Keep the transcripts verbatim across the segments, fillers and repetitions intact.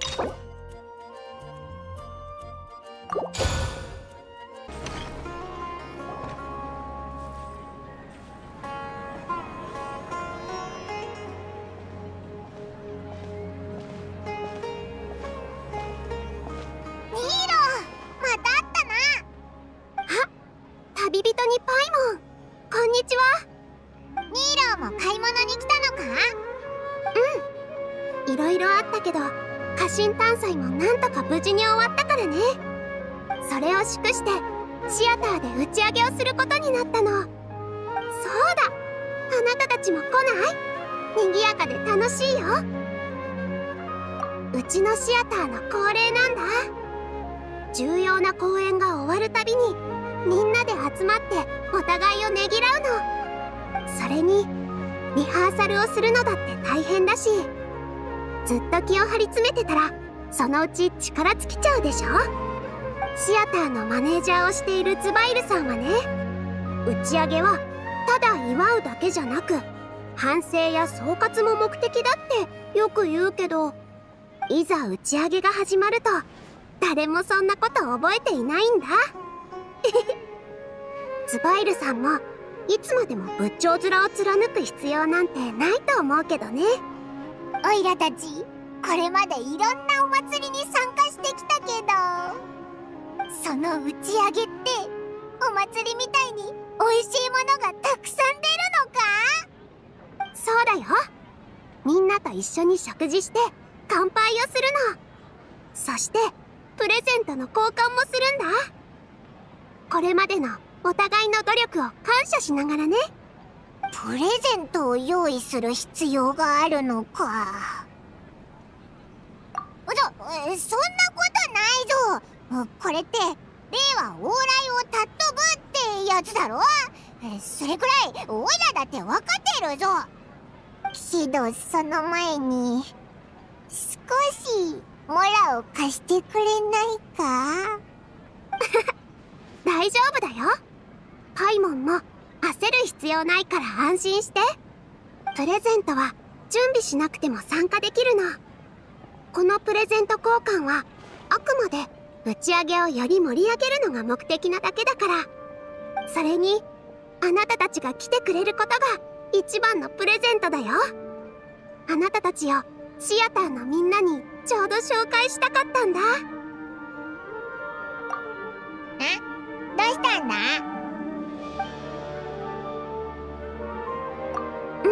旅人にパイモン、こんにちは。ニーローも買い物に来たのか？うん、いろいろあったけど家臣探査もなんとか無事に終わったからね。それを祝してシアターで打ち上げをすることになったの。そうだ、あなたたちも来ない？賑やかで楽しいよ。うちのシアターの恒例なんだ。重要な公演が終わるたびにみんなで集まってお互いをねぎらうの。それにリハーサルをするのだって大変だし、ずっと気を張り詰めてたらそのうち力尽きちゃうでしょ。シアターのマネージャーをしているズバイルさんはね、打ち上げはただ祝うだけじゃなく反省や総括も目的だってよく言うけど、いざ打ち上げが始まると誰もそんなこと覚えていないんだ。ズバイルさんもいつまでも仏頂面を貫く必要なんてないと思うけどね。 オイラたちこれまでいろんなお祭りに参加してきたけど、その打ち上げってお祭りみたいに美味しいものがたくさん出るのか？ そうだよ。みんなと一緒に食事して乾杯をするの。そしてプレゼントの交換もするんだ。これまでのお互いの努力を感謝しながらね。 プレゼントを用意する必要があるのか。そ、そんなことないぞ。これって令和往来を尊ぶってやつだろ。それくらいオイラだって分かってるぞ。けどその前に少しモラを貸してくれないか？ 大丈夫だよ。パイモンも焦る必要ないから安心して。プレゼントは準備しなくても参加できるの。このプレゼント交換はあくまで打ち上げをより盛り上げるのが目的なだけだから。それにあなたたちが来てくれることが一番のプレゼントだよ。あなたたちをシアターのみんなにちょうど紹介したかったんだ。 え？どうしたんだ？ うん、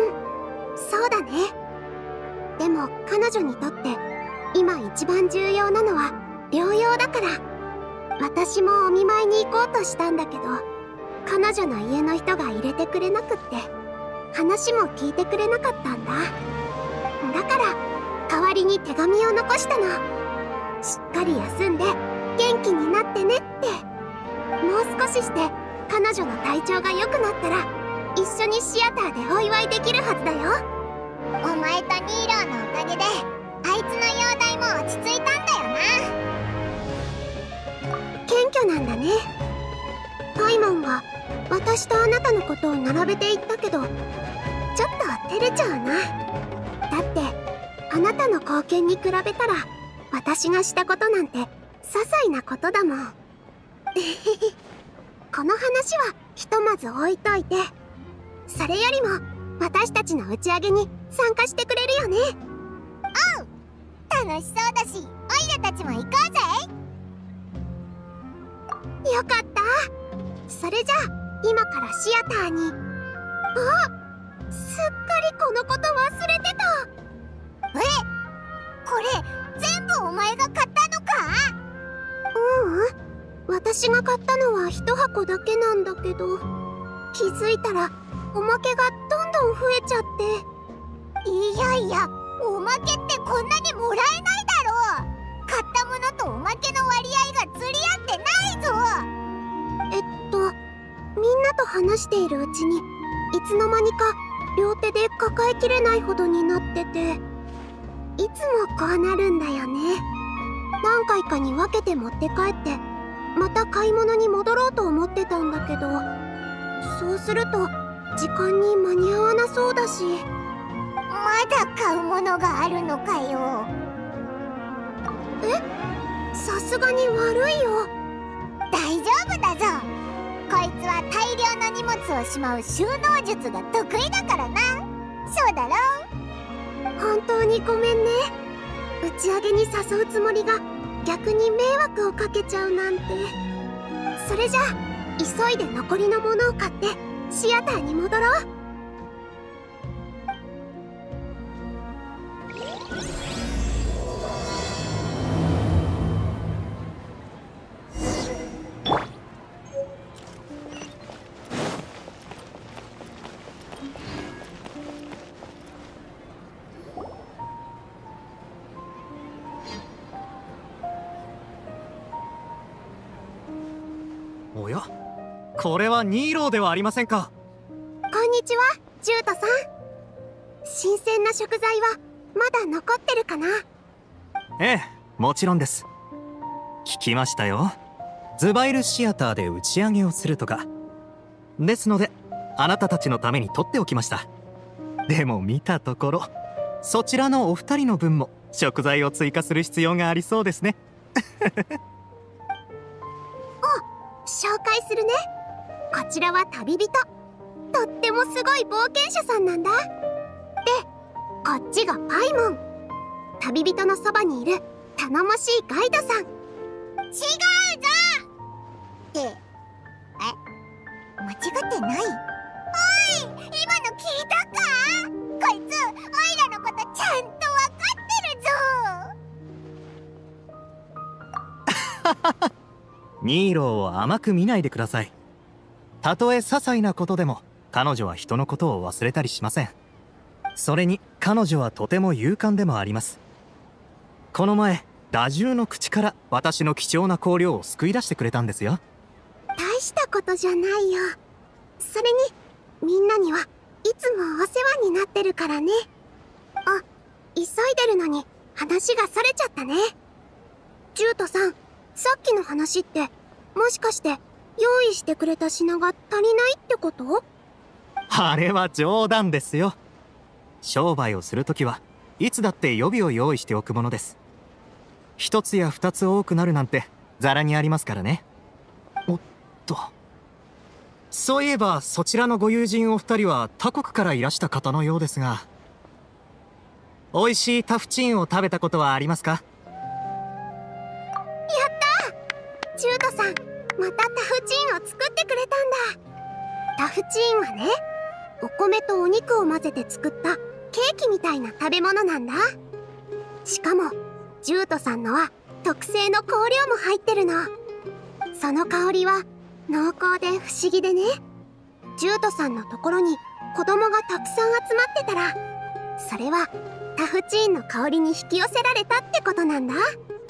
そうだね。でも彼女にとって今一番重要なのは療養だから。私もお見舞いに行こうとしたんだけど、彼女の家の人が入れてくれなくって、話も聞いてくれなかったんだ。だから代わりに手紙を残したの。しっかり休んで元気になってねって。もう少しして彼女の体調が良くなったら一緒にシアターでお祝いできるはずだよ。 お前とニーローのおかげであいつの容体も落ち着いたんだよな。 謙虚なんだね。パイモンは私とあなたのことを並べていったけど、ちょっと照れちゃうな。だってあなたの貢献に比べたら私がしたことなんて些細なことだもん。この話はひとまず置いといて、それよりも私たちの打ち上げに参加してくれるよね。 おう、楽しそうだしオイラたちも行こうぜ。 よかった。それじゃあ今からシアターに。あ、すっかりこのこと忘れてた。 え、これ全部お前が買ったのか？ ううん、私が買ったのは一箱だけなんだけど、気づいたらおまけがどんどん増えちゃって。 いやいや、おまけってこんなにもらえないだろう。買ったものとおまけの割合が釣り合ってないぞ。 えっとみんなと話しているうちにいつの間にか両手で抱えきれないほどになってて、いつもこうなるんだよね。何回かに分けて持って帰ってまた買い物に戻ろうと思ってたんだけど、そうすると時間に間に合わなそうだし。 まだ買うものがあるのかよ。 え、さすがに悪いよ。 大丈夫だぞ。こいつは大量の荷物をしまう収納術が得意だからな。そうだろ。 本当にごめんね。打ち上げに誘うつもりが逆に迷惑をかけちゃうなんて。それじゃあ急いで残りのものを買ってシアターに戻ろう。 おや、これはニーローではありませんか。 こんにちは、ジュートさん。新鮮な食材はまだ残ってるかな？ ええ、もちろんです。聞きましたよ。ズバイルシアターで打ち上げをするとか。ですのであなたたちのために取っておきました。でも見たところそちらのお二人の分も食材を追加する必要がありそうですね。 紹介するね。こちらは旅人。とってもすごい冒険者さんなんだ。で、こっちがパイモン。旅人のそばにいる頼もしいガイドさん。違うぞってえ、間違ってない？おい、今の聞いたか？こいつオイラのことちゃんと分かってるぞ。 ニーローを甘く見ないでください。たとえ些細なことでも彼女は人のことを忘れたりしません。それに彼女はとても勇敢でもあります。この前打獣の口から私の貴重な香料を救い出してくれたんですよ。 大したことじゃないよ。それにみんなにはいつもお世話になってるからね。あ、急いでるのに話がそれちゃったね。ジュートさん、さっきの話ってもしかして用意してくれた品が足りないってこと？ あれは冗談ですよ。商売をするときはいつだって予備を用意しておくものです。一つや二つ多くなるなんてざらにありますからね。おっと、そういえばそちらのご友人お二人は他国からいらした方のようですが、美味しいタフチンを食べたことはありますか？ ジュートさん、またタフチンを作ってくれたんだ。タフチンはね、お米とお肉を混ぜて作ったケーキみたいな食べ物なんだ。しかもジュートさんのは特製の香料も入ってるの。その香りは濃厚で不思議でね。ジュートさんのところに子供がたくさん集まってたら、それはタフチンの香りに引き寄せられたってことなんだ。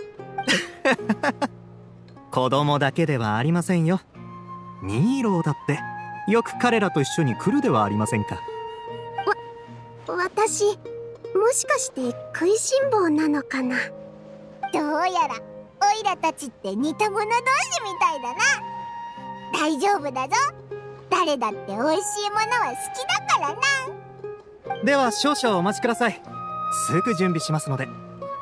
子供だけではありませんよ。ニーローだってよく彼らと一緒に来るではありませんか。 わ、私、もしかして食いしん坊なのかな。 どうやらオイラたちって似た者同士みたいだな。大丈夫だぞ。誰だって美味しいものは好きだからな。 では少々お待ちください。すぐ準備しますので。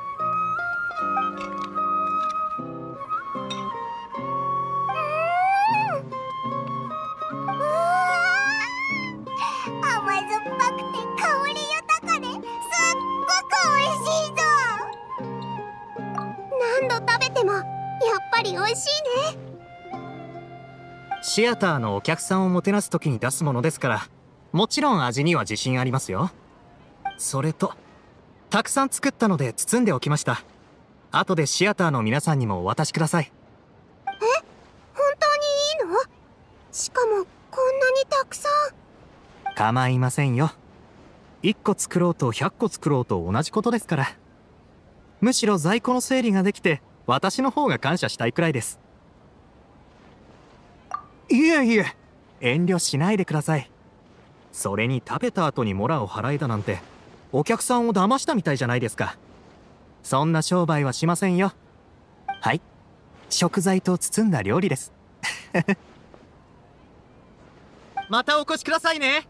甘酸っぱくて香り豊かですっごく美味しいぞ。 何度食べてもやっぱり美味しいね。 シアターのお客さんをもてなす時に出すものですから、もちろん味には自信ありますよ。それとたくさん作ったので包んでおきました。後でシアターの皆さんにもお渡しください。 え、本当にいいの？しかもこんなにたくさん。 構いませんよ。いっこ作ろうとひゃっこ作ろうと同じことですから。むしろ在庫の整理ができて私の方が感謝したいくらいです。いえいえ、遠慮しないでください。それに食べた後にモラを払えだなんてお客さんを騙したみたいじゃないですか。そんな商売はしませんよ。はい、食材と包んだ料理です。またお越しくださいね。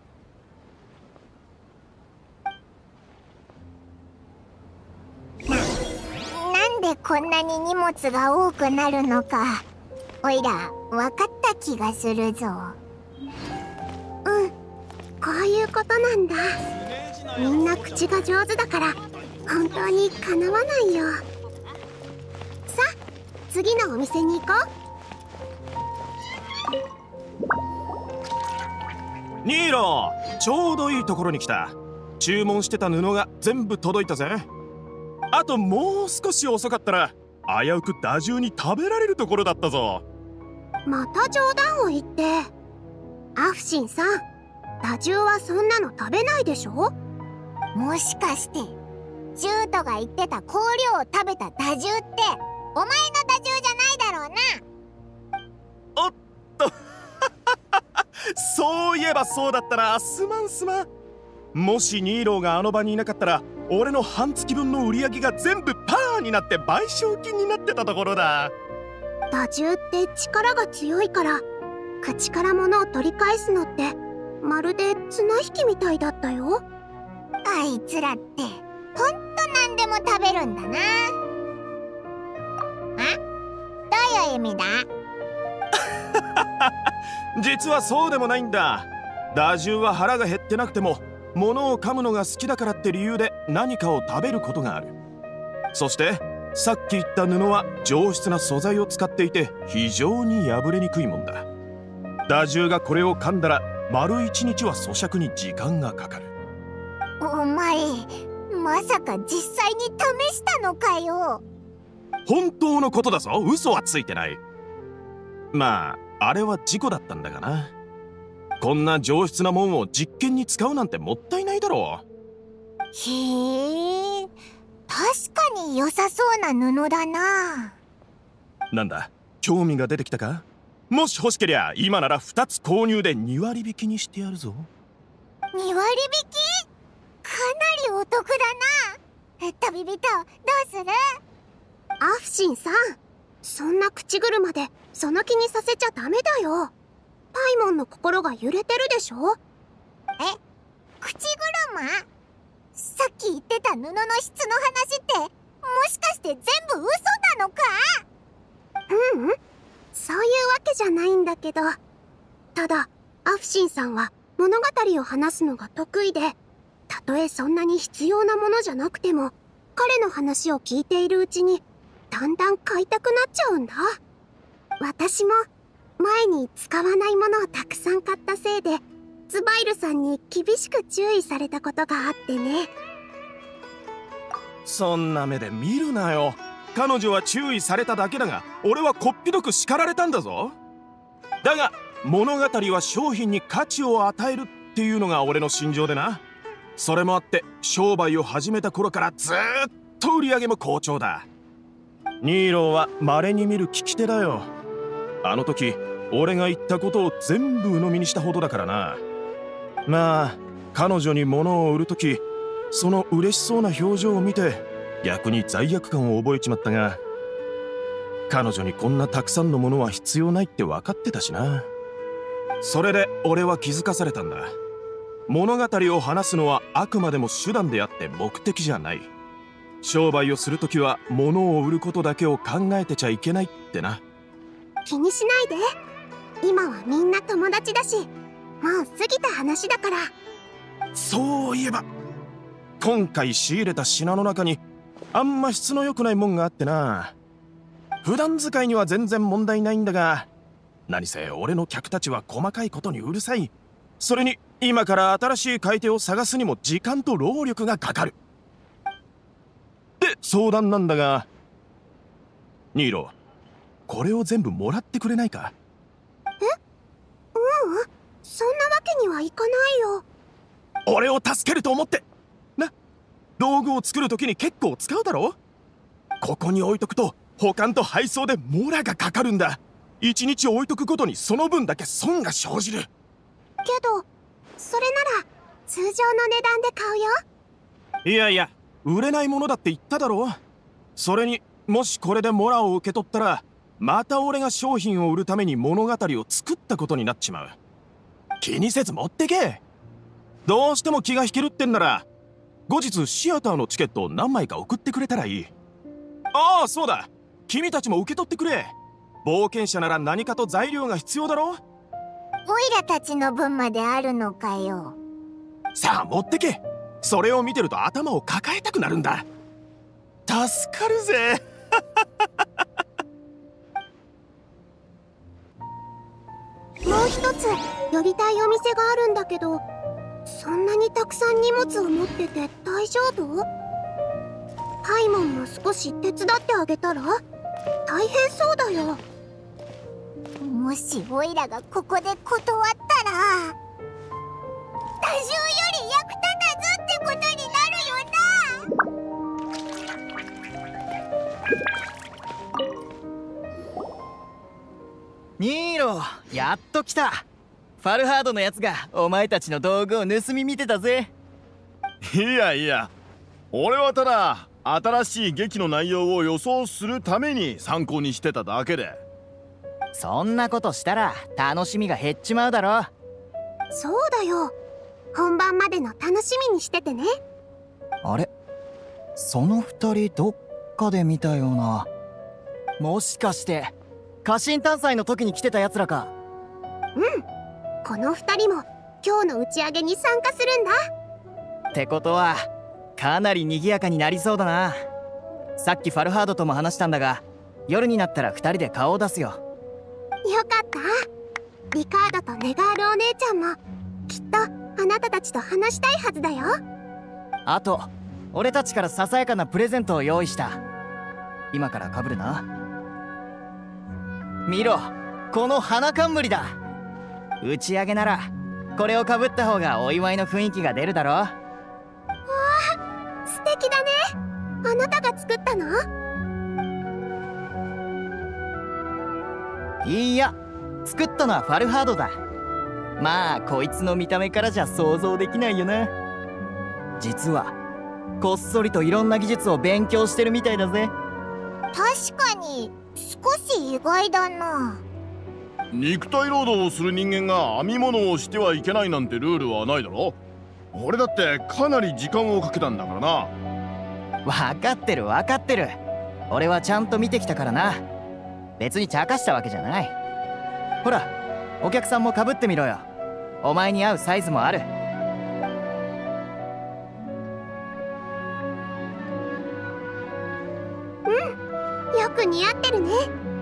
なんででこんなに荷物が多くなるのか、おいら分かった気がするぞ。 うん、こういうことなんだ。みんな口が上手だから本当にかなわないよ。さあ、次のお店に行こう。ニーロ、ちょうどいいところに来た。注文してた布が全部届いたぜ。あともう少し遅かったら危うく打獣に食べられるところだったぞ。 また冗談を言って。アフシンさん、打獣はそんなの食べないでしょ。 もしかしてジュートが言ってた香料を食べた打獣ってお前の打獣じゃないだろうな。 おっとそういえばそうだったな。すまんすまん。もしニーローがあの場にいなかったら俺の半月分の売り上げが全部パーになって賠償金になってたところだ。 打獣って力が強いから口から物を取り返すのってまるで綱引きみたいだったよ。 あいつらってほんと何でも食べるんだな。あ、どういう意味だ？ 実はそうでもないんだ。打獣は腹が減ってなくても物を噛むのが好きだからって理由で何かを食べることがある。そしてさっき言った布は上質な素材を使っていて非常に破れにくいもんだ。打獣がこれを噛んだら丸一日は咀嚼に時間がかかる。 お前まさか実際に試したのかよ。 本当のことだぞ。嘘はついてない。まああれは事故だったんだがな。こんな上質なもんを実験に使うなんてもったいないだろう。 へえ、確かに良さそうな布だな。 なんだ、興味が出てきたか？もし欲しけりゃ今ならふたつ購入でに割引きにしてやるぞ。 に割引？かなりお得だな。旅人どうする？ アフシンさん、そんな口車でその気にさせちゃダメだよ。パイモンの心が揺れてるでしょ。 え、口車？さっき言ってた布の質の話ってもしかして全部嘘なのか？ ううん、そういうわけじゃないんだけど、ただアフシンさんは物語を話すのが得意で、たとえそんなに必要なものじゃなくても彼の話を聞いているうちにだんだん買いたくなっちゃうんだ。私も前に使わないものをたくさん買ったせいでズバイルさんに厳しく注意されたことがあってね。 そんな目で見るなよ。彼女は注意されただけだが俺はこっぴどく叱られたんだぞ。だが物語は商品に価値を与えるっていうのが俺の心情でな。それもあって商売を始めた頃からずーっと売り上げも好調だ。ニーローは稀に見る聞き手だよ。あの時俺が言ったことを全部鵜呑みにしたほどだからな。まあ彼女に物を売る時その嬉しそうな表情を見て逆に罪悪感を覚えちまったが、彼女にこんなたくさんのものは必要ないって分かってたしな。それで俺は気づかされたんだ。物語を話すのはあくまでも手段であって目的じゃない。商売をするときは物を売ることだけを考えてちゃいけないってな。 気にしないで。今はみんな友達だし、もう過ぎた話だから。 そういえば今回仕入れた品の中にあんま質の良くないもんがあってな。普段使いには全然問題ないんだが、何せ俺の客たちは細かいことにうるさい。それに今から新しい買い手を探すにも時間と労力がかかる。で相談なんだが、ニーロ、これを全部もらってくれないか？ え？ううん、そんなわけにはいかないよ。 俺を助けると思ってな。道具を作る時に結構使うだろ。ここに置いとくと保管と配送でモラがかかるんだ。一日置いとくごとにその分だけ損が生じる。 けどそれなら通常の値段で買うよ。 いやいや、売れないものだって言っただろ。それにもしこれでモラを受け取ったらまた俺が商品を売るために物語を作ったことになっちまう。気にせず持ってけ。どうしても気が引けるってんなら後日シアターのチケットを何枚か送ってくれたらいい。 ああ、そうだ。君たちも受け取ってくれ。冒険者なら何かと材料が必要だろ。 オイラたちの分まであるのかよ。 さあ持ってけ。それを見てると頭を抱えたくなるんだ。助かるぜ。 もう一つ寄りたいお店があるんだけど、そんなにたくさん荷物を持ってて大丈夫？パイモンも少し手伝ってあげたら？大変そうだよ。 もしオイラがここで断ったら、多少より役立たずってことになるよな。 ニーロ、やっと来た。ファルハードのやつがお前たちの道具を盗み見てたぜ。 いやいや、俺はただ新しい劇の内容を予想するために参考にしてただけで。 そんなことしたら楽しみが減っちまうだろ。 そうだよ。本番までの楽しみにしててね。 あれ、その二人どっかで見たような。もしかして家臣探査の時に来てたやつらか。 うん、この二人も今日の打ち上げに参加するんだ。 ってことはかなり賑やかになりそうだな。さっきファルハードとも話したんだが、夜になったら二人で顔を出すよ。 よかった。リカードとネガールお姉ちゃんもきっとあなたたちと話したいはずだよ。 あと俺たちからささやかなプレゼントを用意した。今からかぶるな。見ろ、この花冠だ。打ち上げならこれをかぶった方がお祝いの雰囲気が出るだろ。わあ、素敵だね。あなたが作ったの？ いいや、作ったのはファルハードだ。まあこいつの見た目からじゃ想像できないよな。実はこっそりといろんな技術を勉強してるみたいだぜ。 確かに少し意外だな。 肉体労働をする人間が編み物をしてはいけないなんてルールはないだろ。俺だってかなり時間をかけたんだからな。 分かってる分かってる。俺はちゃんと見てきたからな。別に茶化したわけじゃない。ほら、お客さんもかぶってみろよ。お前に合うサイズもある。 うん、よく似合ってるね。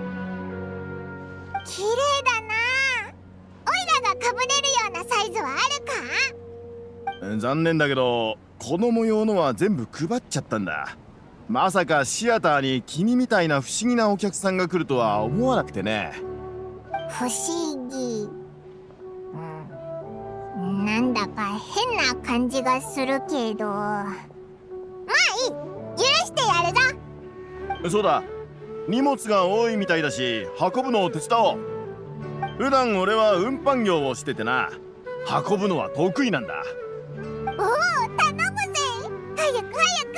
綺麗だな。オイラがかぶれるようなサイズはあるか？ 残念だけどこの模様のは全部配っちゃったんだ。まさかシアターに君みたいな不思議なお客さんが来るとは思わなくてね。 不思議、うん、なんだか変な感じがするけど、まあいい、許してやるぞ。 そうだ、荷物が多いみたいだし運ぶのを手伝おう。普段俺は運搬業をしててな、運ぶのは得意なんだ。 おお、頼むぜ。早く早く。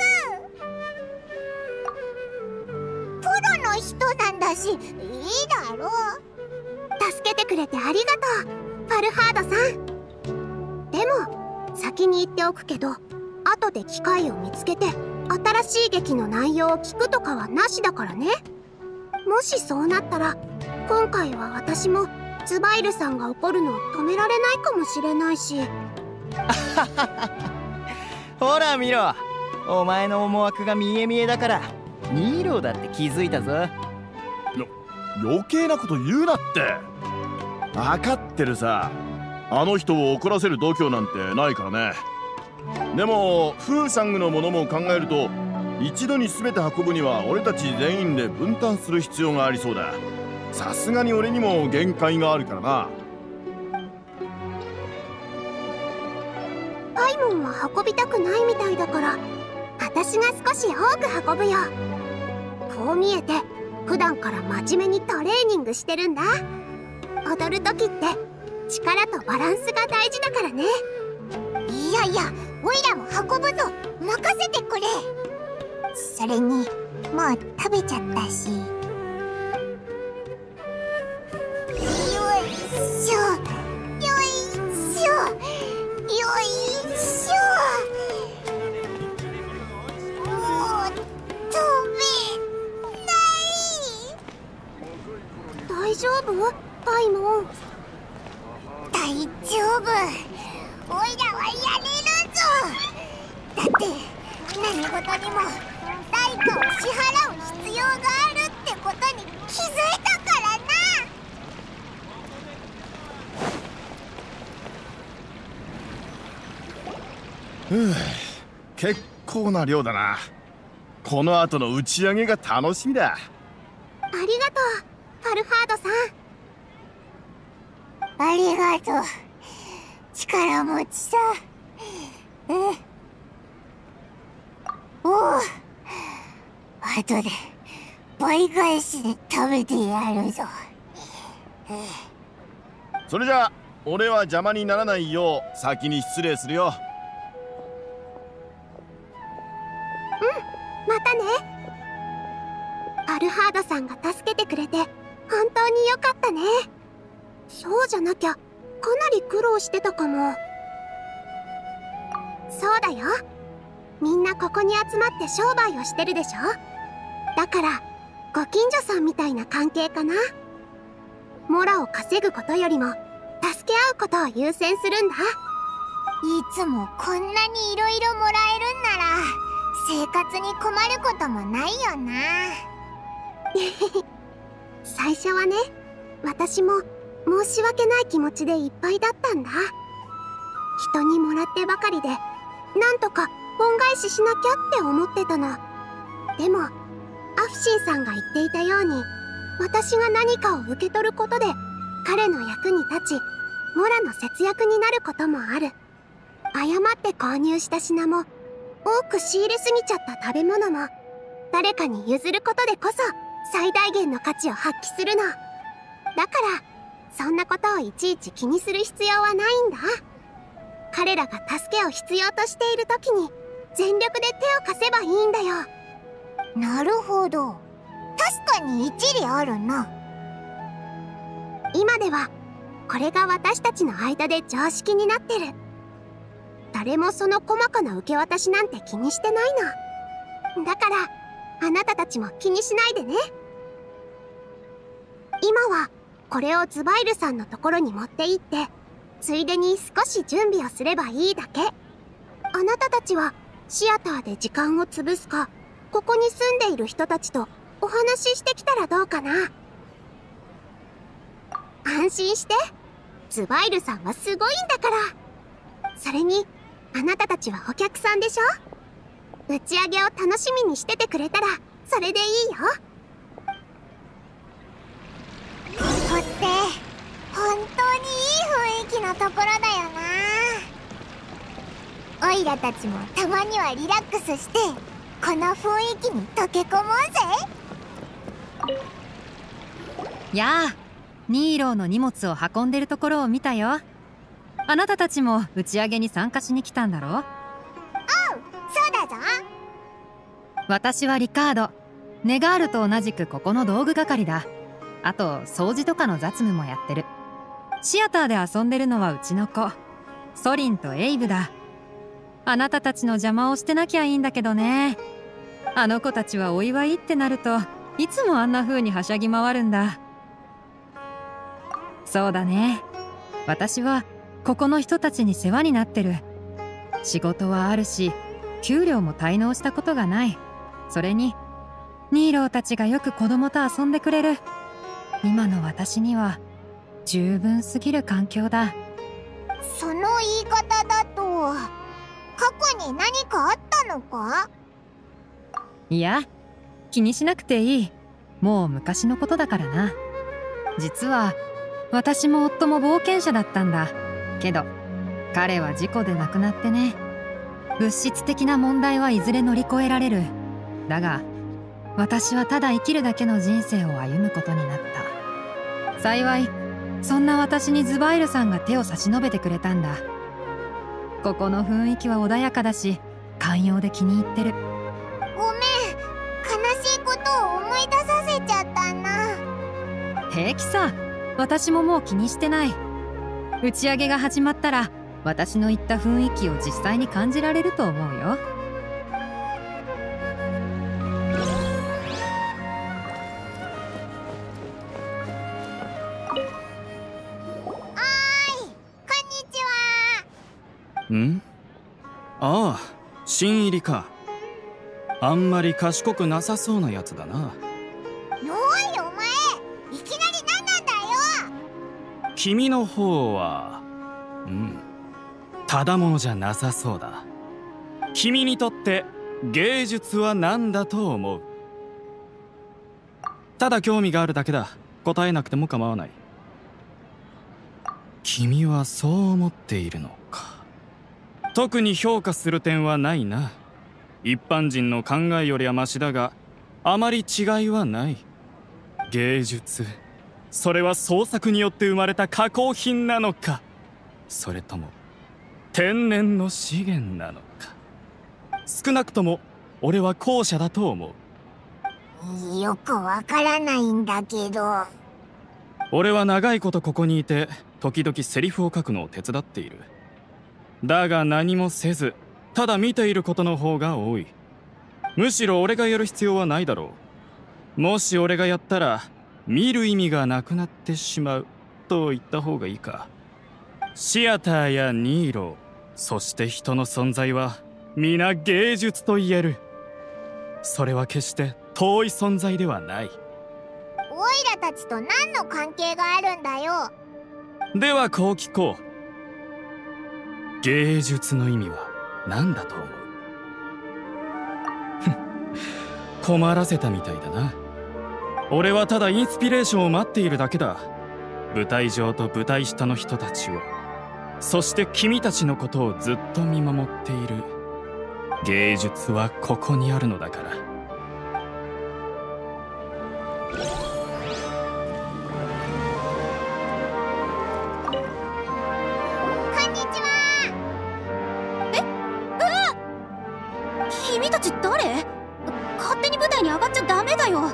プロの人なんだしいいだろう。 助けてくれてありがとう、ファルハードさん。でも先に言っておくけど、後で機会を見つけて新しい劇の内容を聞くとかはなしだからね。もしそうなったら今回は私もズバイルさんが怒るのを止められないかもしれないし。 ほら見ろ、お前の思惑が見え見えだからニーローだって気づいたぞ。 よ余計なこと言うなって。分かってるさ。あの人を怒らせる度胸なんてないからね。でもフーサングのものも考えると、一度に全て運ぶには俺たち全員で分担する必要がありそうだ。さすがに俺にも限界があるからな。 パイモンは運びたくないみたいだから、私が少し多く運ぶよ。こう見えて普段から真面目にトレーニングしてるんだ。踊る時って力とバランスが大事だからね。 いやいや、オイラも運ぶぞ。任せてくれ。それにもう食べちゃったし。よいしょよいしょよいしょ。もう飛べ飛丈夫？パイモン。 大丈夫。おいらはやれるぞ。だって何事にも代価を支払う必要があるってことに気づいたからな。 ふう、結構な量だな。この後の打ち上げが楽しみだ。 ありがとう、ファルハードさん。 ありがとう、力持ちさ。えおお、後で倍返しで食べてやるぞ。 それじゃあ俺は邪魔にならないよう先に失礼するよ。 またね。ファルハードさんが助けてくれて本当によかったね。そうじゃなきゃかなり苦労してたかも。そうだよ、みんなここに集まって商売をしてるでしょ。だからご近所さんみたいな関係かな。モラを稼ぐことよりも助け合うことを優先するんだ。 いつもこんなにいろいろもらえるんなら生活に困ることもないよな。 最初はね、私も申し訳ない気持ちでいっぱいだったんだ。人にもらってばかりでなんとか恩返ししなきゃって思ってたの。でもアフシンさんが言っていたように、私が何かを受け取ることで彼の役に立ち、モラの節約になることもある。誤って購入した品も、多く仕入れすぎちゃった食べ物も、誰かに譲ることでこそ最大限の価値を発揮するの。だからそんなことをいちいち気にする必要はないんだ。彼らが助けを必要としている時に全力で手を貸せばいいんだよ。 なるほど、確かに一理あるな。 今ではこれが私たちの間で常識になってる。誰もその細かな受け渡しなんて気にしてないの。だからあなたたちも気にしないでね。今はこれをズバイルさんのところに持って行って、ついでに少し準備をすればいいだけ。あなたたちはシアターで時間を潰すか、ここに住んでいる人たちとお話ししてきたらどうかな。安心して、ズバイルさんはすごいんだから。それにあなたたちはお客さんでしょ。打ち上げを楽しみにしててくれたらそれでいいよ。 ここって本当にいい雰囲気のところだよな。オイラたちもたまにはリラックスしてこの雰囲気に溶け込もうぜ。 やあ、ニーローの荷物を運んでるところを見たよ。あなたたちも打ち上げに参加しに来たんだろ？ おう、そうだぞ。 私はリカード。ネガールと同じくここの道具係だ。あと掃除とかの雑務もやってる。シアターで遊んでるのはうちの子ソリンとエイブだ。あなたたちの邪魔をしてなきゃいいんだけどね。あの子たちはお祝いってなるといつもあんな風にはしゃぎ回るんだ。そうだね、私はここの人たちに世話になってる。仕事はあるし給料も滞納したことがない。それにニーローたちがよく子供と遊んでくれる。今の私には十分すぎる環境だ。 その言い方だと過去に何かあったのか？ いや、気にしなくていい。もう昔のことだからな。実は私も夫も冒険者だったんだけど、彼は事故で亡くなってね。物質的な問題はいずれ乗り越えられる。だが私はただ生きるだけの人生を歩むことになった。幸いそんな私にズバイルさんが手を差し伸べてくれたんだ。ここの雰囲気は穏やかだし寛容で気に入ってる。 ごめん、悲しいことを思い出させちゃったな。 平気さ、私ももう気にしてない。打ち上げが始まったら私の言った雰囲気を実際に感じられると思うよ。 ん？ああ、新入りか。あんまり賢くなさそうなやつだな。 おいお前、いきなり何なんだよ。 君の方はうんただものじゃなさそうだ。君にとって芸術は何だと思う？ただ興味があるだけだ。答えなくても構わない。君はそう思っているのか。特に評価する点はないな。一般人の考えよりはマシだが、あまり違いはない。芸術、それは創作によって生まれた加工品なのか、それとも天然の資源なのか。少なくとも俺は後者だと思う。 よくわからないんだけど。 俺は長いことここにいて、時々セリフを書くのを手伝っている。だが何もせず、ただ見ていることの方が多い。むしろ俺がやる必要はないだろう。もし俺がやったら見る意味がなくなってしまうと言った方がいいか。シアターやニーロー、そして人の存在は皆芸術と言える。それは決して遠い存在ではない。 オイラたちと何の関係があるんだよ。 ではこう聞こう。芸術の意味は何だと思う？困らせたみたいだな。俺はただインスピレーションを待っているだけだ。舞台上と舞台下の人たちを、そして君たちのことをずっと見守っている。芸術はここにあるのだから。 こんにちは。 君たち誰？勝手に舞台に上がっちゃダメだよ。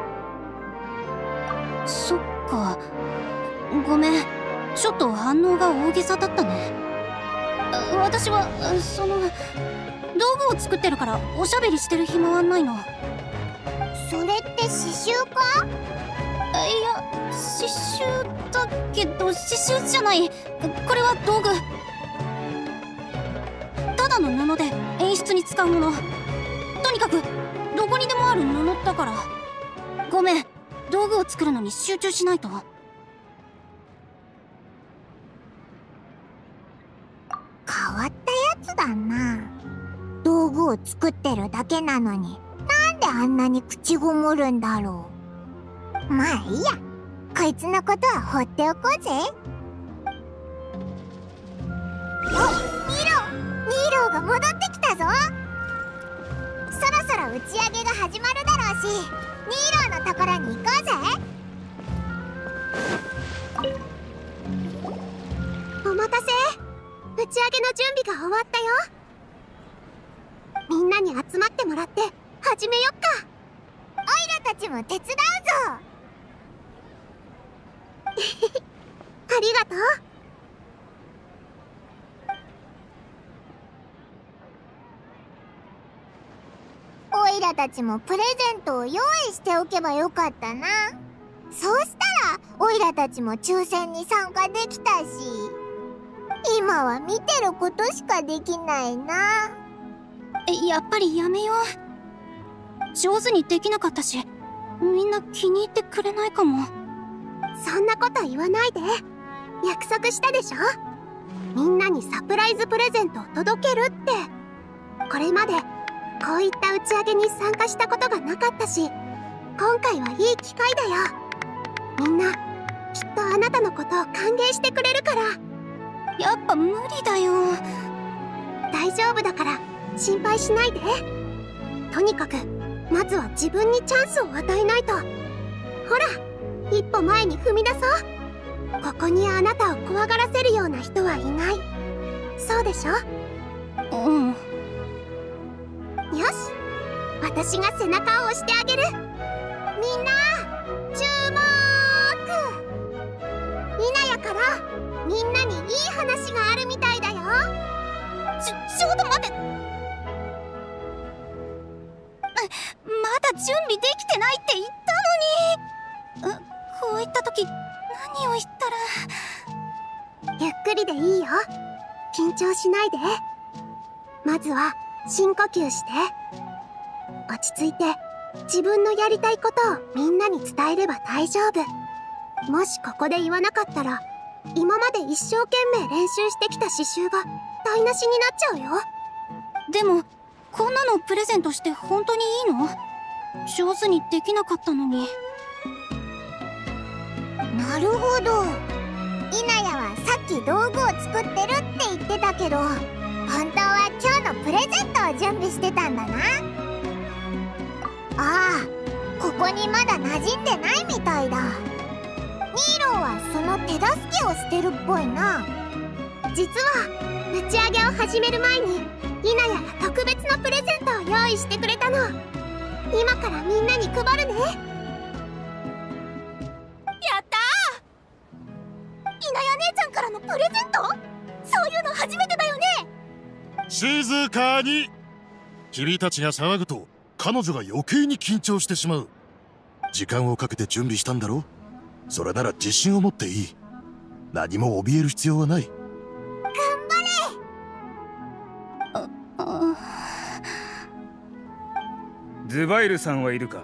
そっか、ごめん、ちょっと反応が大げさだったね。私はその道具を作ってるからおしゃべりしてる暇はないの。 それって刺繍か？ いや、刺繍だけど刺繍じゃない。これは道具。ただの布で演出に使うもの。とにかくどこにでもある布だから。ごめん、道具を作るのに集中しないと。 変わったやつだな。道具を作ってるだけなのに、なんであんなに口ごもるんだろう。まあいいや、こいつのことは放っておこうぜ。お、ニーロニーローが戻ってきたぞ。そろそろ打ち上げが始まるだろうし、ニーローのところに行こうぜ。 お待たせ。打ち上げの準備が終わったよ。みんなに集まってもらって始めよっか。 オイラたちも手伝うぞ。 ありがとう。 オイラたちもプレゼントを用意しておけばよかったな。そうしたらオイラたちも抽選に参加できたし、今は見てることしかできないな。 やっぱりやめよう。上手にできなかったし、みんな気に入ってくれないかも。そんなこと言わないで。約束したでしょ。みんなにサプライズプレゼントを届けるって。これまでこういった打ち上げに参加したことがなかったし、今回はいい機会だよ。みんなきっとあなたのことを歓迎してくれるから。やっぱ無理だよ。大丈夫だから心配しないで。とにかくまずは自分にチャンスを与えないと。ほら、一歩前に踏み出そう。ここにあなたを怖がらせるような人はいない。そうでしょ？うん。よし、私が背中を押してあげる。みんな注目。ミナヤからみんなにいい話があるみたいだよ。ちょ、ちょっと待って。まだ準備できてないって言ったのに。こういった時何を言ったら。ゆっくりでいいよ。緊張しないで。 まずは深呼吸して。落ち着いて自分のやりたいことをみんなに伝えれば大丈夫。もしここで言わなかったら、今まで一生懸命練習してきた刺繍が台無しになっちゃうよ。 でもこんなのプレゼントして本当にいいの？上手にできなかったのに。なるほど。稲谷はさっき道具を作ってるって言ってたけど、本当は今日のプレゼントを準備してたんだな。ああ、ここにまだ馴染んでないみたいだ。ニーローはその手助けをしてるっぽいな。 実は打ち上げを始める前に稲谷が特別なプレゼントを用意してくれたの。今からみんなに配るね。やったー！稲谷姉ちゃんからのプレゼント？そういうの初めてだよね。 静かに。君たちが騒ぐと彼女が余計に緊張してしまう。時間をかけて準備したんだろ。それなら自信を持っていい。何も怯える必要はない。 ズバイルさんはいるか？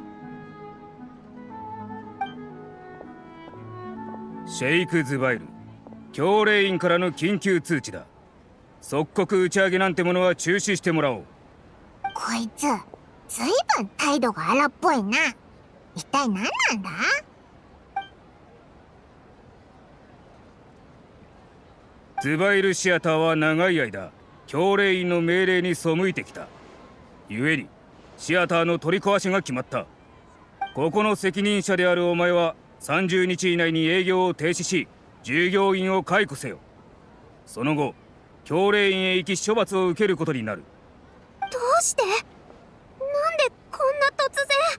シェイク・ズバイル、教令員からの緊急通知だ。即刻打ち上げなんてものは中止してもらおう。 こいつずいぶん態度が荒っぽいな。一体何なんだ？ ズバイルシアターは長い間教令員の命令に背いてきた。故にシアターの取り壊しが決まった。ここの責任者であるお前はさんじゅうにち以内に営業を停止し、従業員を解雇せよ。その後教令員へ行き処罰を受けることになる。 どうして？なんでこんな突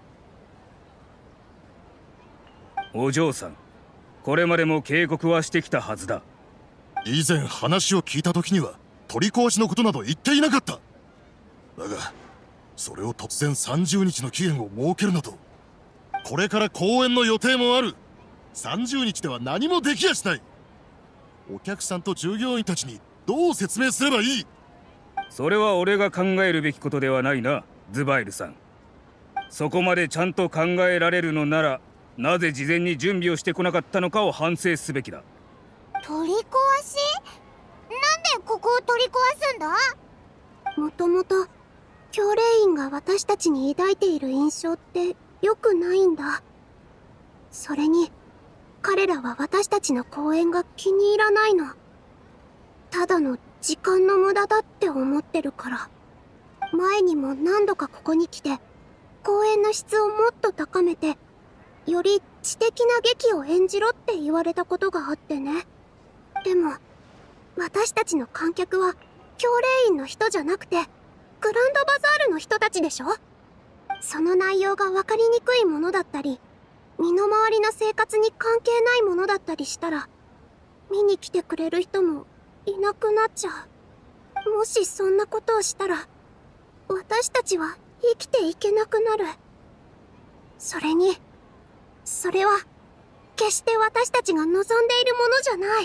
然？ お嬢さん、これまでも警告はしてきたはずだ。 以前話を聞いた時には取り壊しのことなど言っていなかった。だがそれを突然さんじゅうにちの期限を設けるなど。これから公演の予定もある。さんじゅうにちでは何もできやしない。お客さんと従業員たちにどう説明すればいい？ それは俺が考えるべきことではないな、ズバイルさん。そこまでちゃんと考えられるのなら、なぜ事前に準備をしてこなかったのかを反省すべきだ。 取り壊し？なんでここを取り壊すんだ？ もともと教令員が私たちに抱いている印象って良くないんだ。それに彼らは私たちの公演が気に入らないの。ただの時間の無駄だって思ってるから。前にも何度かここに来て公演の質をもっと高めて、より知的な劇を演じろって言われたことがあってね。でも私たちの観客は教令員の人じゃなくてグランドバザールの人たちでしょ。その内容が分かりにくいものだったり、身の回りの生活に関係ないものだったりしたら、見に来てくれる人もいなくなっちゃう。もしそんなことをしたら私たちは生きていけなくなる。それにそれは決して私たちが望んでいるものじゃない。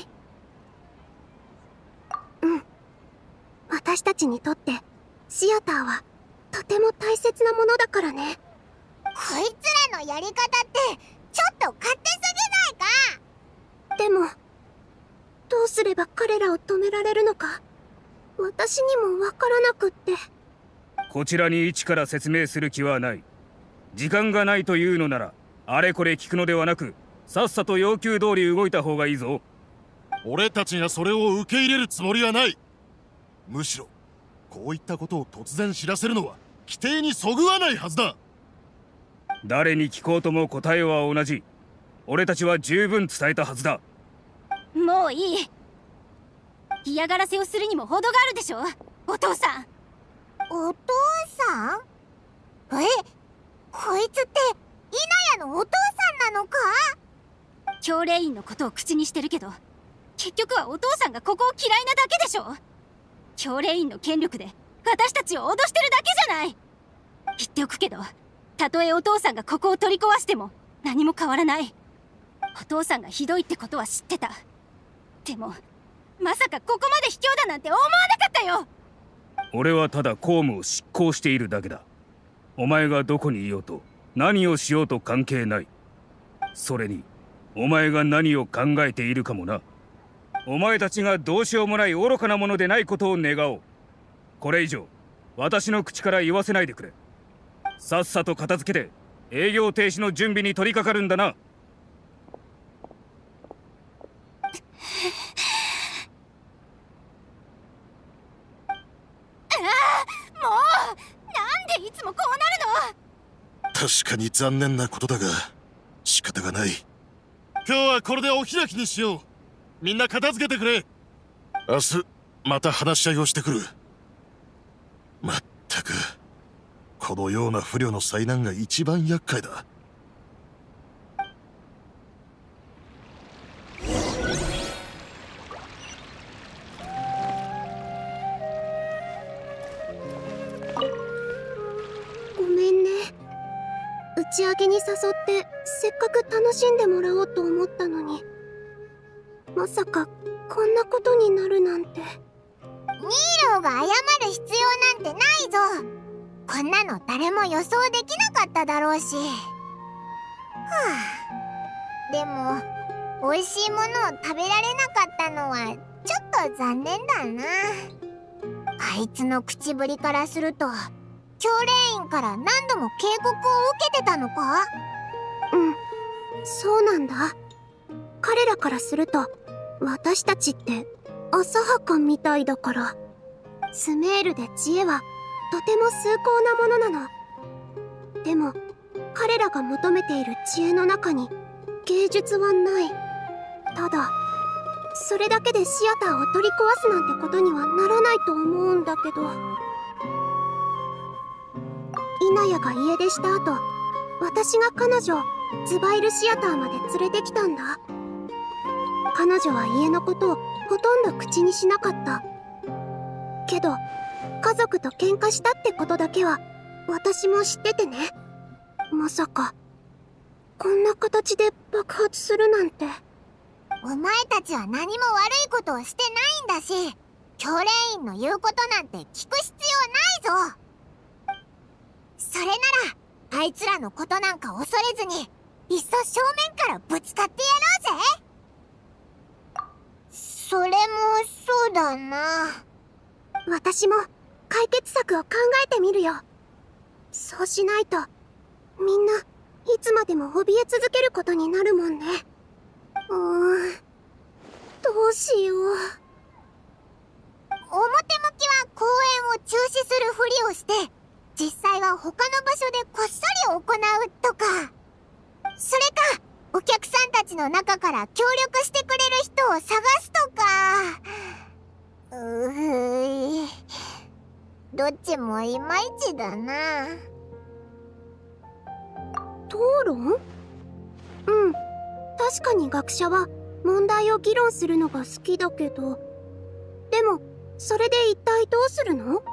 うん。私たちにとってシアターはとても大切なものだからね。 こいつらのやり方ってちょっと勝手すぎないか？ でもどうすれば彼らを止められるのか私にもわからなくって。 こちらに一から説明する気はない。時間がないというのならあれこれ聞くのではなく、さっさと要求通り動いた方がいいぞ。 俺たちがそれを受け入れるつもりはない。むしろこういったことを突然知らせるのは規定にそぐわないはずだ。 誰に聞こうとも答えは同じ。俺たちは十分伝えたはずだ。 もういい。嫌がらせをするにも程があるでしょ、お父さん。お父さん？え、こいつって稲谷のお父さんなのか？教令員のことを口にしてるけど、結局はお父さんがここを嫌いなだけでしょ。教令員の権力で私たちを脅してるだけじゃない。言っておくけど、たとえお父さんがここを取り壊しても何も変わらない。お父さんがひどいってことは知ってた。でもまさかここまで卑怯だなんて思わなかったよ。 俺はただ公務を執行しているだけだ。お前がどこにいようと何をしようと関係ない。それにお前が何を考えているかもな。お前たちがどうしようもない愚かなものでないことを願おう。これ以上私の口から言わせないでくれ。さっさと片付けて営業停止の準備に取り掛かるんだな。 いつもこうなるの。 確かに残念なことだが仕方がない。今日はこれでお開きにしよう。みんな片付けてくれ。明日また話し合いをしてくる。まったくこのような不慮の災難が一番厄介だ。 打ち上げに誘ってせっかく楽しんでもらおうと思ったのに、まさかこんなことになるなんて。 ニーローが謝る必要なんてないぞ。こんなの誰も予想できなかっただろうし。はあ、でも美味しいものを食べられなかったのはちょっと残念だな。あいつの口ぶりからすると教練員から何度も警告を受けてたのか？ うん、そうなんだ。彼らからすると私たちって浅はかみたいだから。スメールで知恵はとても崇高なものなの。でも彼らが求めている知恵の中に芸術はない。ただそれだけでシアターを取り壊すなんてことにはならないと思うんだけど。イナヤが家出した後、私が彼女をズバイルシアターまで連れてきたんだ。彼女は家のことをほとんど口にしなかった。けど家族と喧嘩したってことだけは私も知っててね。まさかこんな形で爆発するなんて。 お前たちは何も悪いことをしてないんだし、教練員の言うことなんて聞く必要ないぞ。それならあいつらのことなんか恐れずにいっそ正面からぶつかってやろうぜ。それもそうだな。 私も解決策を考えてみるよ。そうしないとみんないつまでも怯え続けることになるもんね。うーん、どうしよう。 表向きは公演を中止するふりをして実際は他の場所でこっそり行うとか、それかお客さんたちの中から協力してくれる人を探すとか。うーい、どっちもいまいちだな。 討論？うん、確かに学者は問題を議論するのが好きだけど、でもそれで一体どうするの？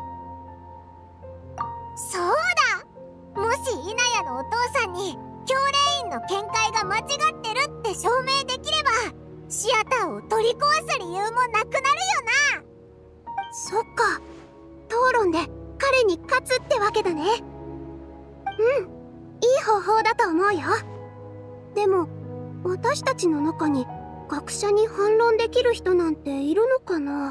そうだ、もしイナヤのお父さんに教練員の見解が間違ってるって証明できればシアターを取り壊す理由もなくなるよな。 そっか、討論で彼に勝つってわけだね。うん、いい方法だと思うよ。でも私たちの中に学者に反論できる人なんているのかな？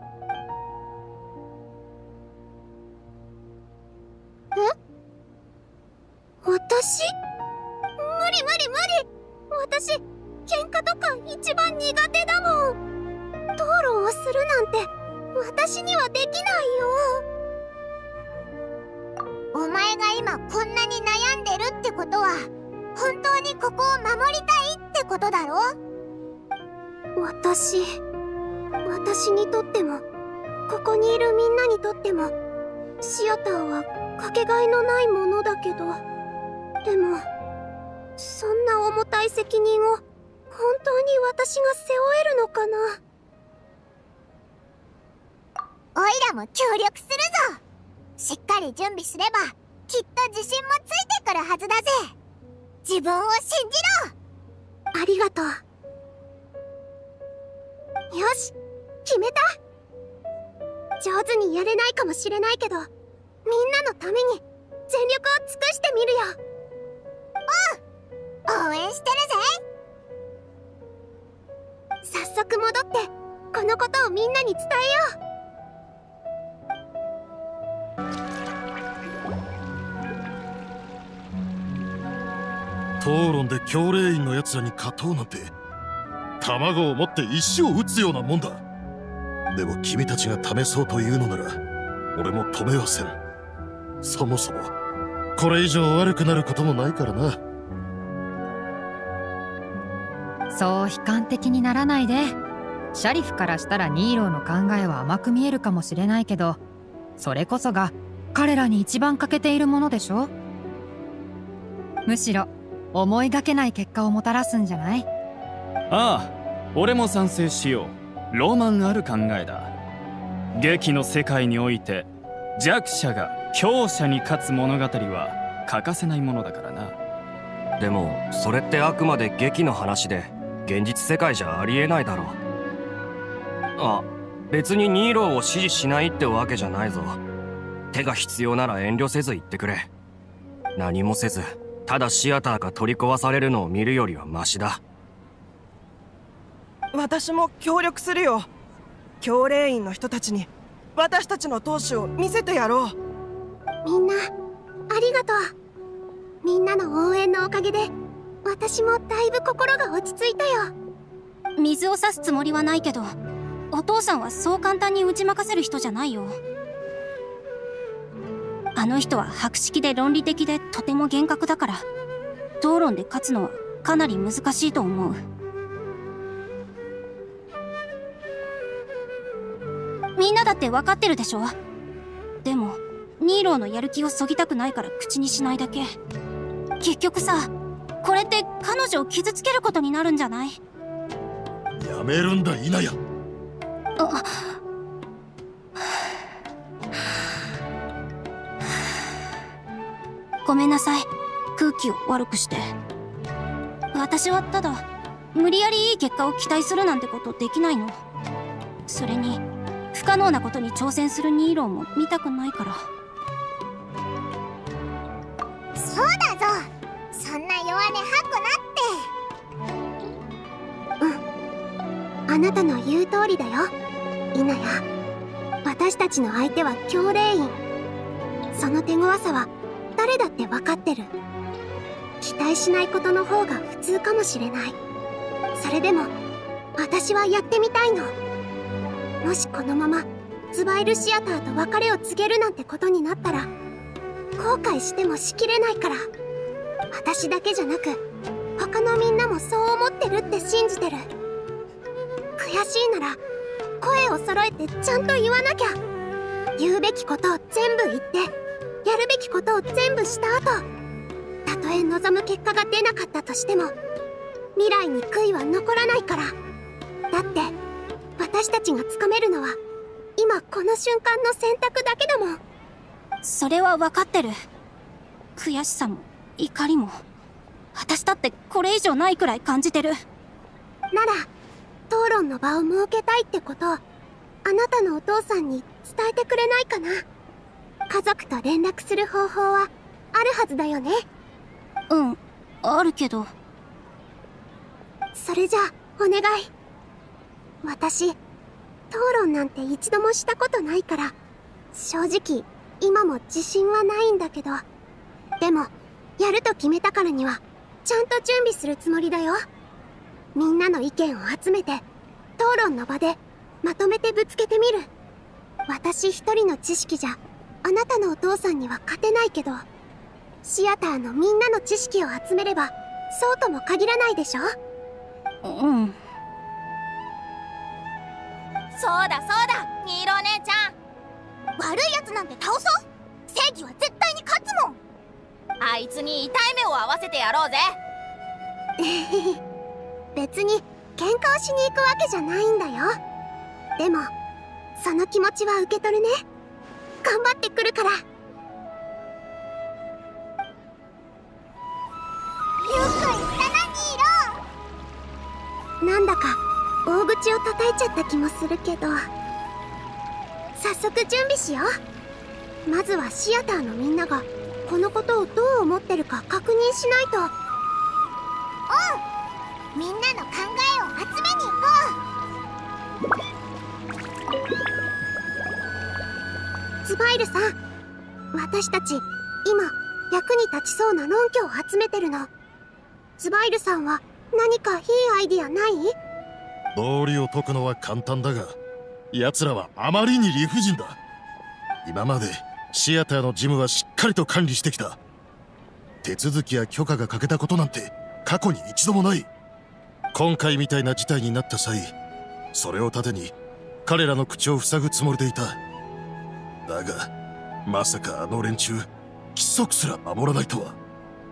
え？私？無理無理無理。私喧嘩とか一番苦手だもん。討論をするなんて私にはできないよ。 お前が今こんなに悩んでるってことは本当にここを守りたいってことだろ？ 私私にとってもここにいるみんなにとってもシアターはかけがえのないものだけど、でもそんな重たい責任を本当に私が背負えるのかな？ おいらも協力するぞ。しっかり準備すればきっと自信もついてくるはずだぜ。自分を信じろ。 ありがとう。よし、決めた。 上手にやれないかもしれないけど、みんなのために全力を尽くしてみるよ。 うん、応援してるぜ。早速戻ってこのことをみんなに伝えよう。 討論で教令員のやつらに勝とうなんて、卵を持って石を打つようなもんだ。でも君たちが試そうというのなら俺も止めはせん。そもそもこれ以上悪くなることもないからな。 そう悲観的にならないで。シャリフからしたらニーローの考えは甘く見えるかもしれないけど、それこそが彼らに一番欠けているものでしょ。むしろ思いがけない結果をもたらすんじゃない？ ああ、俺も賛成しよう。ロマンある考えだ。劇の世界において弱者が強者に勝つ物語は欠かせないものだからな。 でもそれってあくまで劇の話で現実世界じゃありえないだろう。あ、別にニーローを支持しないってわけじゃないぞ。手が必要なら遠慮せず言ってくれ。何もせずただシアターが取り壊されるのを見るよりはマシだ。 私も協力するよ。教令員の人たちに私たちの闘志を見せてやろう。 みんなありがとう。みんなの応援のおかげで私もだいぶ心が落ち着いたよ。 水を差すつもりはないけど、お父さんはそう簡単に打ち負かせる人じゃないよ。あの人は博識で論理的でとても厳格だから、討論で勝つのはかなり難しいと思う。みんなだって分かってるでしょ。でもニーローのやる気をそぎたくないから口にしないだけ。結局さ、これって彼女を傷つけることになるんじゃない？ やめるんだイナヤ。 あごめんなさい、空気を悪くして。私はただ無理やりいい結果を期待するなんてことできないの。それに不可能なことに挑戦するニーローも見たくないから。そうだぞ、そんな弱音吐くなって。うん、あなたの言う通りだよイナヤ。私たちの相手は教令員。その手強さは誰だって分かってる。期待しないことの方が普通かもしれない。それでも私はやってみたいの。もしこのままズバイルシアターと別れを告げるなんてことになったら後悔してもしきれないから。私だけじゃなく他のみんなもそう思ってるって信じてる。悔しいなら声を揃えてちゃんと言わなきゃ。言うべきことを全部言ってやるべきことを全部した後、たとえ望む結果が出なかったとしても未来に悔いは残らないから。だって私たちがつかめるのは今この瞬間の選択だけだもん。 それは分かってる。悔しさも怒りも私だってこれ以上ないくらい感じてる。 なら討論の場を設けたいってことをあなたのお父さんに伝えてくれないかな。家族と連絡する方法はあるはずだよね。 うん、あるけど。 それじゃあお願い。私討論なんて一度もしたことないから正直今も自信はないんだけど、でもやると決めたからにはちゃんと準備するつもりだよ。みんなの意見を集めて討論の場でまとめてぶつけてみる。私一人の知識じゃあなたのお父さんには勝てないけど、シアターのみんなの知識を集めればそうとも限らないでしょ。 うん。 そうだそうだ、ニーロお姉ちゃん。 悪いやつなんて倒そう。正義は絶対に勝つもん。 あいつに痛い目を合わせてやろうぜ。 別に喧嘩をしに行くわけじゃないんだよ。でもその気持ちは受け取るね。頑張ってくるから。 よく言ったな、ニーロ。 なんだか大口を叩いちゃった気もするけど、 早速準備しよう。まずはシアターのみんながこのことをどう思ってるか確認しないと。 おう、みんなの考えを集めに行こう。ズバイルさん、私たち今役に立ちそうな論拠を集めてるの。ズバイルさんは何かいいアイディアない？ 道理を解くのは簡単だが、奴らはあまりに理不尽だ。今までシアターの事務はしっかりと管理してきた。手続きや許可が欠けたことなんて過去に一度もない。今回みたいな事態になった際、それを盾に彼らの口を塞ぐつもりでいた。だがまさかあの連中規則すら守らないとは。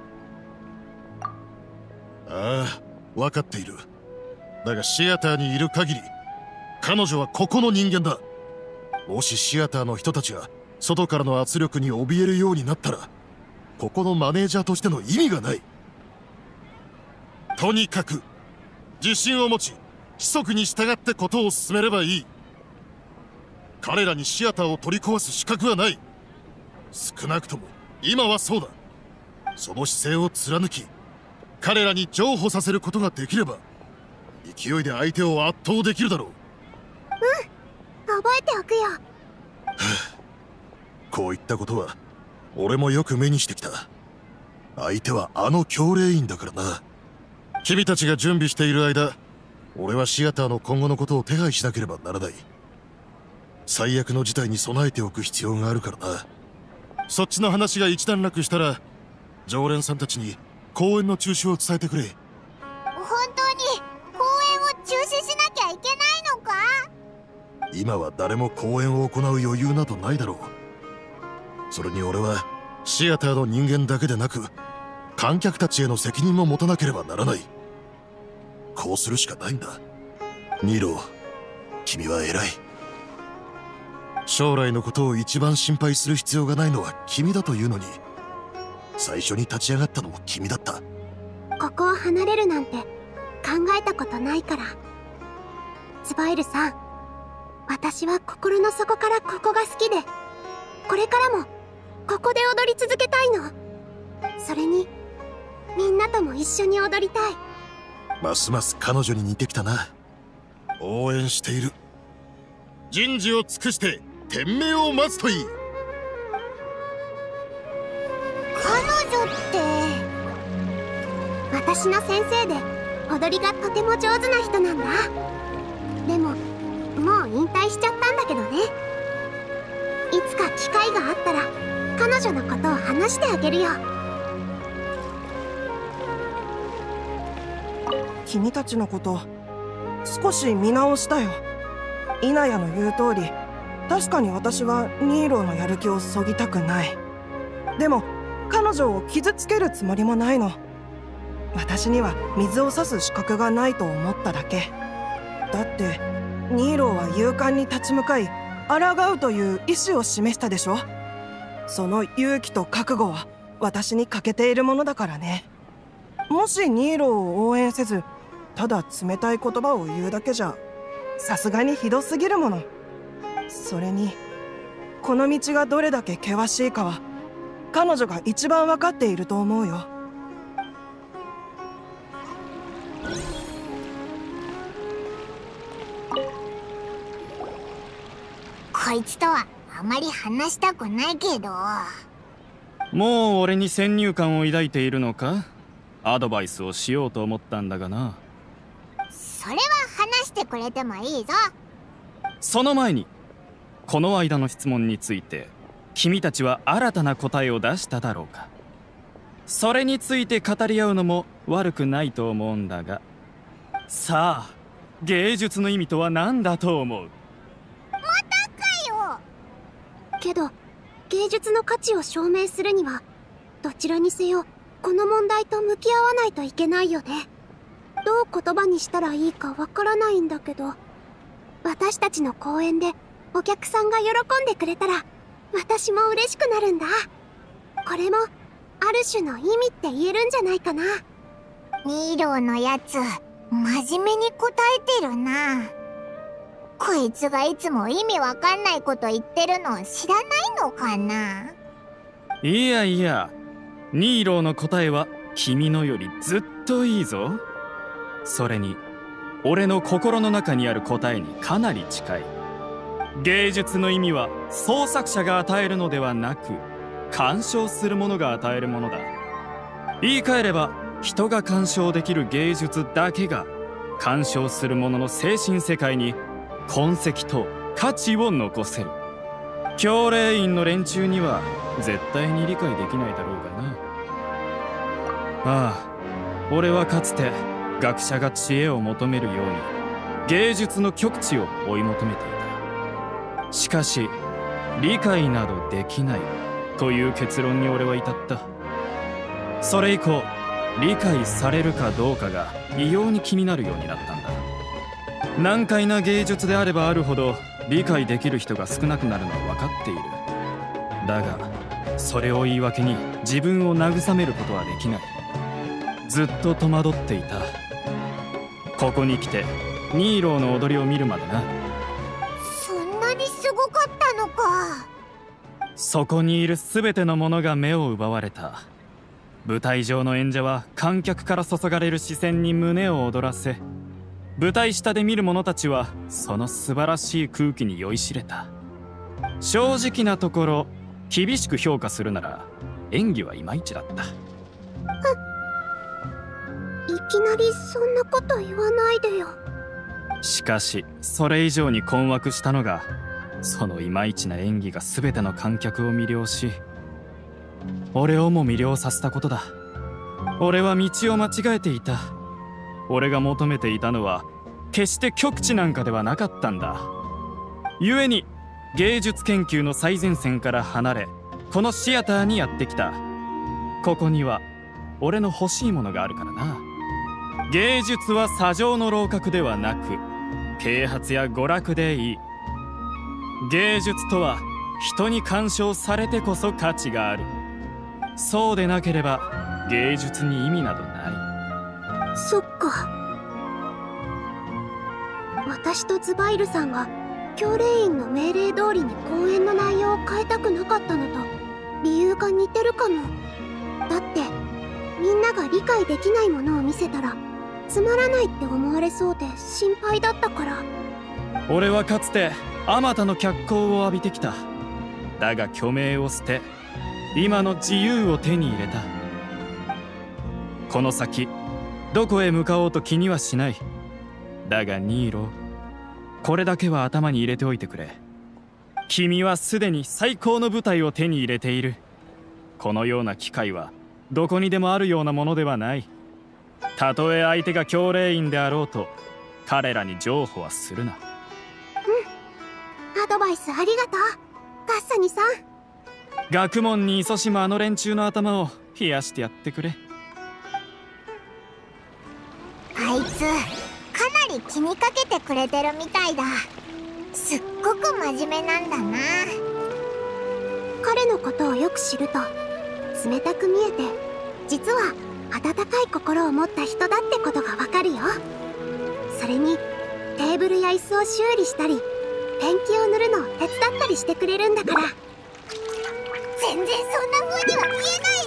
ああ、分かっている。だがシアターにいる限り彼女はここの人間だ。もしシアターの人たちが外からの圧力に怯えるようになったら、ここのマネージャーとしての意味がない。とにかく自信を持ち規則に従ってことを進めればいい。彼らにシアターを取り壊す資格はない。少なくとも今はそうだ。その姿勢を貫き彼らに譲歩させることができれば、勢いで相手を圧倒できるだろう。 うん、覚えておくよ。 こういったことは俺もよく目にしてきた。相手はあの教令員だからな。君たちが準備している間、俺はシアターの今後のことを手配しなければならない。最悪の事態に備えておく必要があるからな。そっちの話が一段落したら、常連さんたちに公演の中止を伝えてくれ。 本当に公演を中止しなきゃいけないのか？ 今は誰も公演を行う余裕などないだろう。それに俺はシアターの人間だけでなく観客たちへの責任も持たなければならない。こうするしかないんだ。ニーロ、君は偉い。将来のことを一番心配する必要がないのは君だというのに、最初に立ち上がったのも君だった。 ここを離れるなんて考えたことないから。ズバイルさん、私は心の底からここが好きで、これからもここで踊り続けたいの。それにみんなとも一緒に踊りたい。 ますます彼女に似てきたな。応援している。人事を尽くして天命を待つといい。 彼女って私の先生で踊りがとても上手な人なんだ。でももう引退しちゃったんだけどね。いつか機会があったら彼女のことを話してあげるよ。 君たちのこと少し見直したよ。稲谷の言う通り、確かに私はニーローのやる気をそぎたくない。でも彼女を傷つけるつもりもないの。私には水を差す資格がないと思っただけ。だってニーローは勇敢に立ち向かい抗うという意志を示したでしょ。その勇気と覚悟は私に欠けているものだからね。もしニーローを応援せず、ただ冷たい言葉を言うだけじゃさすがにひどすぎるもの。それにこの道がどれだけ険しいかは彼女が一番分かっていると思うよ。 こいつとはあまり話したくないけど。 もう俺に先入観を抱いているのか？アドバイスをしようと思ったんだがな。 それは話してくれてもいいぞ。 その前にこの間の質問について君たちは新たな答えを出しただろうか。それについて語り合うのも悪くないと思うんだが、さあ芸術の意味とは何だと思う？ またかよ。 けど芸術の価値を証明するにはどちらにせよこの問題と向き合わないといけないよね。どう言葉にしたらいいかわからないんだけど、私たちの公演でお客さんが喜んでくれたら私も嬉しくなるんだ。これもある種の意味って言えるんじゃないかな。 ニーローのやつ真面目に答えてるな。 こいつがいつも意味わかんないこと言ってるの知らないのかな。 いやいや、ニーローの答えは君のよりずっといいぞ。それに俺の心の中にある答えにかなり近い。芸術の意味は創作者が与えるのではなく、鑑賞する者が与えるものだ。言い換えれば、人が鑑賞できる芸術だけが鑑賞する者の精神世界に痕跡と価値を残せる。教令員の連中には絶対に理解できないだろうがな。ああ、俺はかつて学者が知恵を求めるように芸術の極致を追い求めていた。しかし理解などできないという結論に俺は至った。それ以降理解されるかどうかが異様に気になるようになったんだ。難解な芸術であればあるほど理解できる人が少なくなるのは分かっている。だがそれを言い訳に自分を慰めることはできない。ずっと戸惑っていた。ここに来てニーローの踊りを見るまでな。 そんなにすごかったのか。 そこにいる全てのものが目を奪われた。舞台上の演者は観客から注がれる視線に胸を躍らせ、舞台下で見る者たちはその素晴らしい空気に酔いしれた。正直なところ厳しく評価するなら演技はいまいちだった。 いきなりそんなこと言わないでよ。 しかしそれ以上に困惑したのが、そのいまいちな演技が全ての観客を魅了し、俺をも魅了させたことだ。俺は道を間違えていた。俺が求めていたのは決して極致なんかではなかったんだ。故に芸術研究の最前線から離れ、このシアターにやってきた。ここには俺の欲しいものがあるからな。芸術は砂上の楼閣ではなく、啓発や娯楽でいい。芸術とは人に鑑賞されてこそ価値がある。そうでなければ芸術に意味などない。 そっか。私とズバイルさんが教令員の命令通りに講演の内容を変えたくなかったのと理由が似てるかも。だってみんなが理解できないものを見せたらつまらないって思われそうで心配だったから。 俺はかつてあまたの脚光を浴びてきた。だが虚名を捨て今の自由を手に入れた。この先どこへ向かおうと気にはしない。だがニーロ、これだけは頭に入れておいてくれ。君はすでに最高の舞台を手に入れている。このような機会はどこにでもあるようなものではない。たとえ相手が教令員であろうと彼らに譲歩はするな。 うん、アドバイスありがとうガッサニさん。 学問に勤しむあの連中の頭を冷やしてやってくれ。 あいつかなり気にかけてくれてるみたいだ。すっごく真面目なんだな。 彼のことをよく知ると冷たく見えて、実は温かい心を持った人だってことがわかるよ。それにテーブルや椅子を修理したりペンキを塗るのを手伝ったりしてくれるんだから。 全然そんな風には見えないぞ。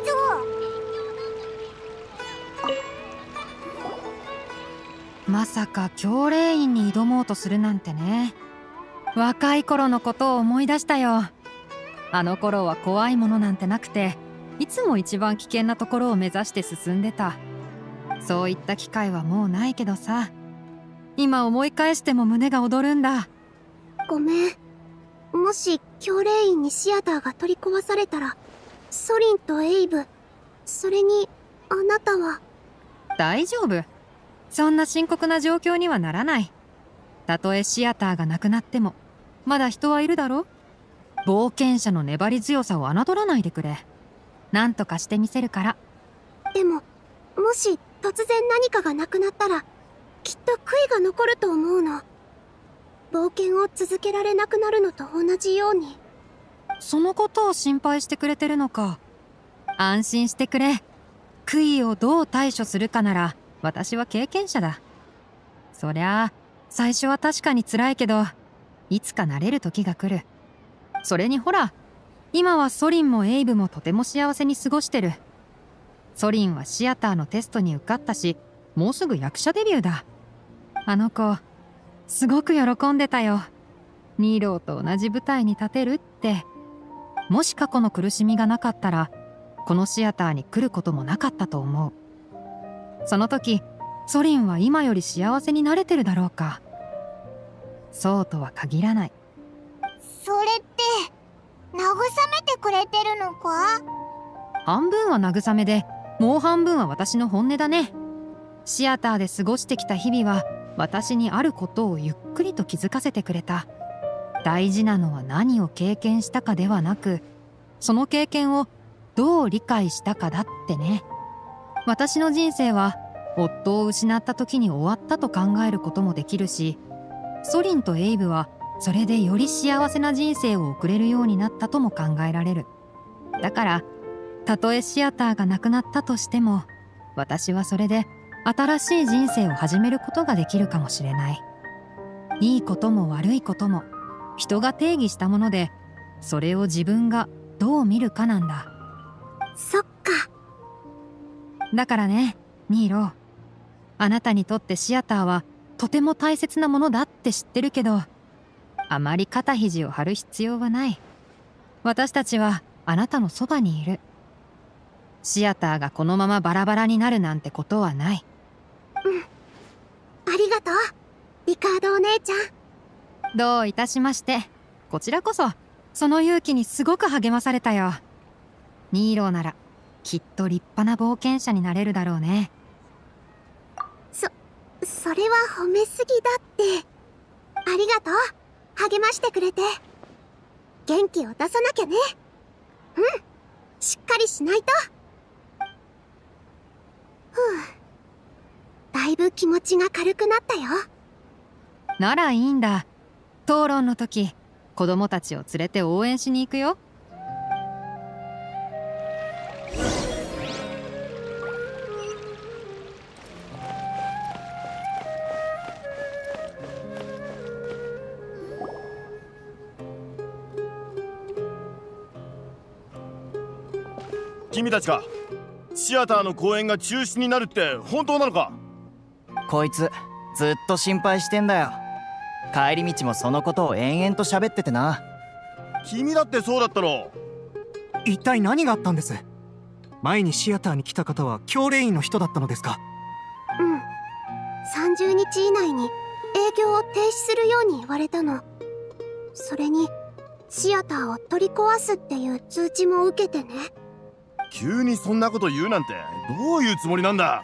まさか教令員に挑もうとするなんてね。若い頃のことを思い出したよ。あの頃は怖いものなんてなくて、いつも一番危険なところを目指して進んでた。そういった機会はもうないけどさ、今思い返しても胸が躍るんだ。 ごめん。もし教令員にシアターが取り壊されたら、ソリンとエイブ、それにあなたは。 大丈夫。そんな深刻な状況にはならない。たとえシアターがなくなってもまだ人はいるだろ。冒険者の粘り強さを侮らないでくれ。なんとかしてみせるから。 でももし突然何かがなくなったらきっと悔いが残ると思うの。冒険を続けられなくなるのと同じように。 そのことを心配してくれてるのか。安心してくれ。悔いをどう対処するかなら私は経験者だ。そりゃあ最初は確かに辛いけどいつかなれる時が来る。それにほら、今はソリンもエイブもとても幸せに過ごしてる。ソリンはシアターのテストに受かったし、もうすぐ役者デビューだ。あの子すごく喜んでたよ。ニーローと同じ舞台に立てるって。もし過去の苦しみがなかったら、このシアターに来ることもなかったと思う。その時ソリンは今より幸せになれてるだろうか。そうとは限らない。 それって慰めてくれてるのか？ 半分は慰めで、もう半分は私の本音だね。シアターで過ごしてきた日々は私にあることをゆっくりと気づかせてくれた。大事なのは何を経験したかではなく、その経験をどう理解したかだってね。私の人生は夫を失った時に終わったと考えることもできるし、ソリンとエイブはそれでより幸せな人生を送れるようになったとも考えられる。だからたとえシアターがなくなったとしても、私はそれで新しい人生を始めることができるかもしれない。いいことも悪いことも人が定義したもので、それを自分がどう見るかなんだ。 そっか。 だからね、ニーロー、あなたにとってシアターはとても大切なものだって知ってるけど、あまり肩肘を張る必要はない。私たちはあなたのそばにいる。シアターがこのままバラバラになるなんてことはない。 うん、ありがとうリカードお姉ちゃん。 どういたしまして。こちらこそその勇気にすごく励まされたよ。ニーローならきっと立派な冒険者になれるだろうね。 そそれは褒めすぎだって。ありがとう励ましてくれて。元気を出さなきゃね。うん、しっかりしないと。ふう、だいぶ気持ちが軽くなったよ。 ならいいんだ。討論の時、子供たちを連れて応援しに行くよ。 君たちか、シアターの公演が中止になるって本当なのか？ こいつずっと心配してんだよ。帰り道もそのことを延々と喋っててな。 君だってそうだったろ。 一体何があったんです？前にシアターに来た方は教令員の人だったのですか？ うん、さんじゅうにち以内に営業を停止するように言われたの。それにシアターを取り壊すっていう通知も受けてね。 急にそんなこと言うなんてどういうつもりなんだ？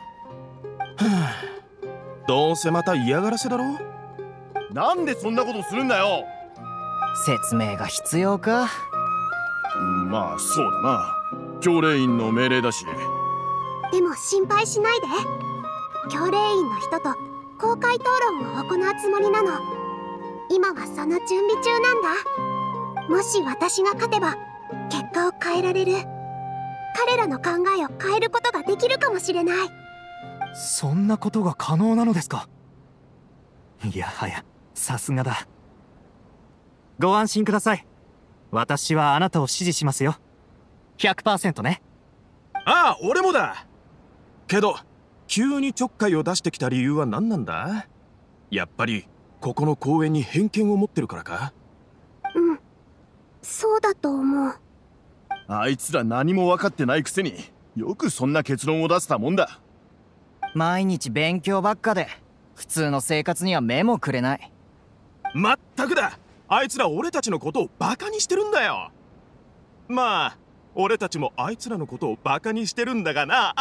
どうせまた嫌がらせだろ。 なんでそんなことするんだよ。 説明が必要か。 まあそうだな、教令員の命令だし。 でも心配しないで。教令員の人と公開討論を行うつもりなの。今はその準備中なんだ。もし私が勝てば結果を変えられる。彼らの考えを変えることができるかもしれない。 そんなことが可能なのですか？いやはや、さすがだ。ご安心ください。私はあなたを支持しますよ。 ひゃくパーセント ね。 ああ、俺もだ。けど急にちょっかいを出してきた理由は何なんだ？やっぱりここの公園に偏見を持ってるからか？ うん、そうだと思う。 あいつら何も分かってないくせによくそんな結論を出せたもんだ。 毎日勉強ばっかで普通の生活には目もくれない。 まったくだ。あいつら俺たちのことをバカにしてるんだよ。まあ俺たちもあいつらのことをバカにしてるんだがな。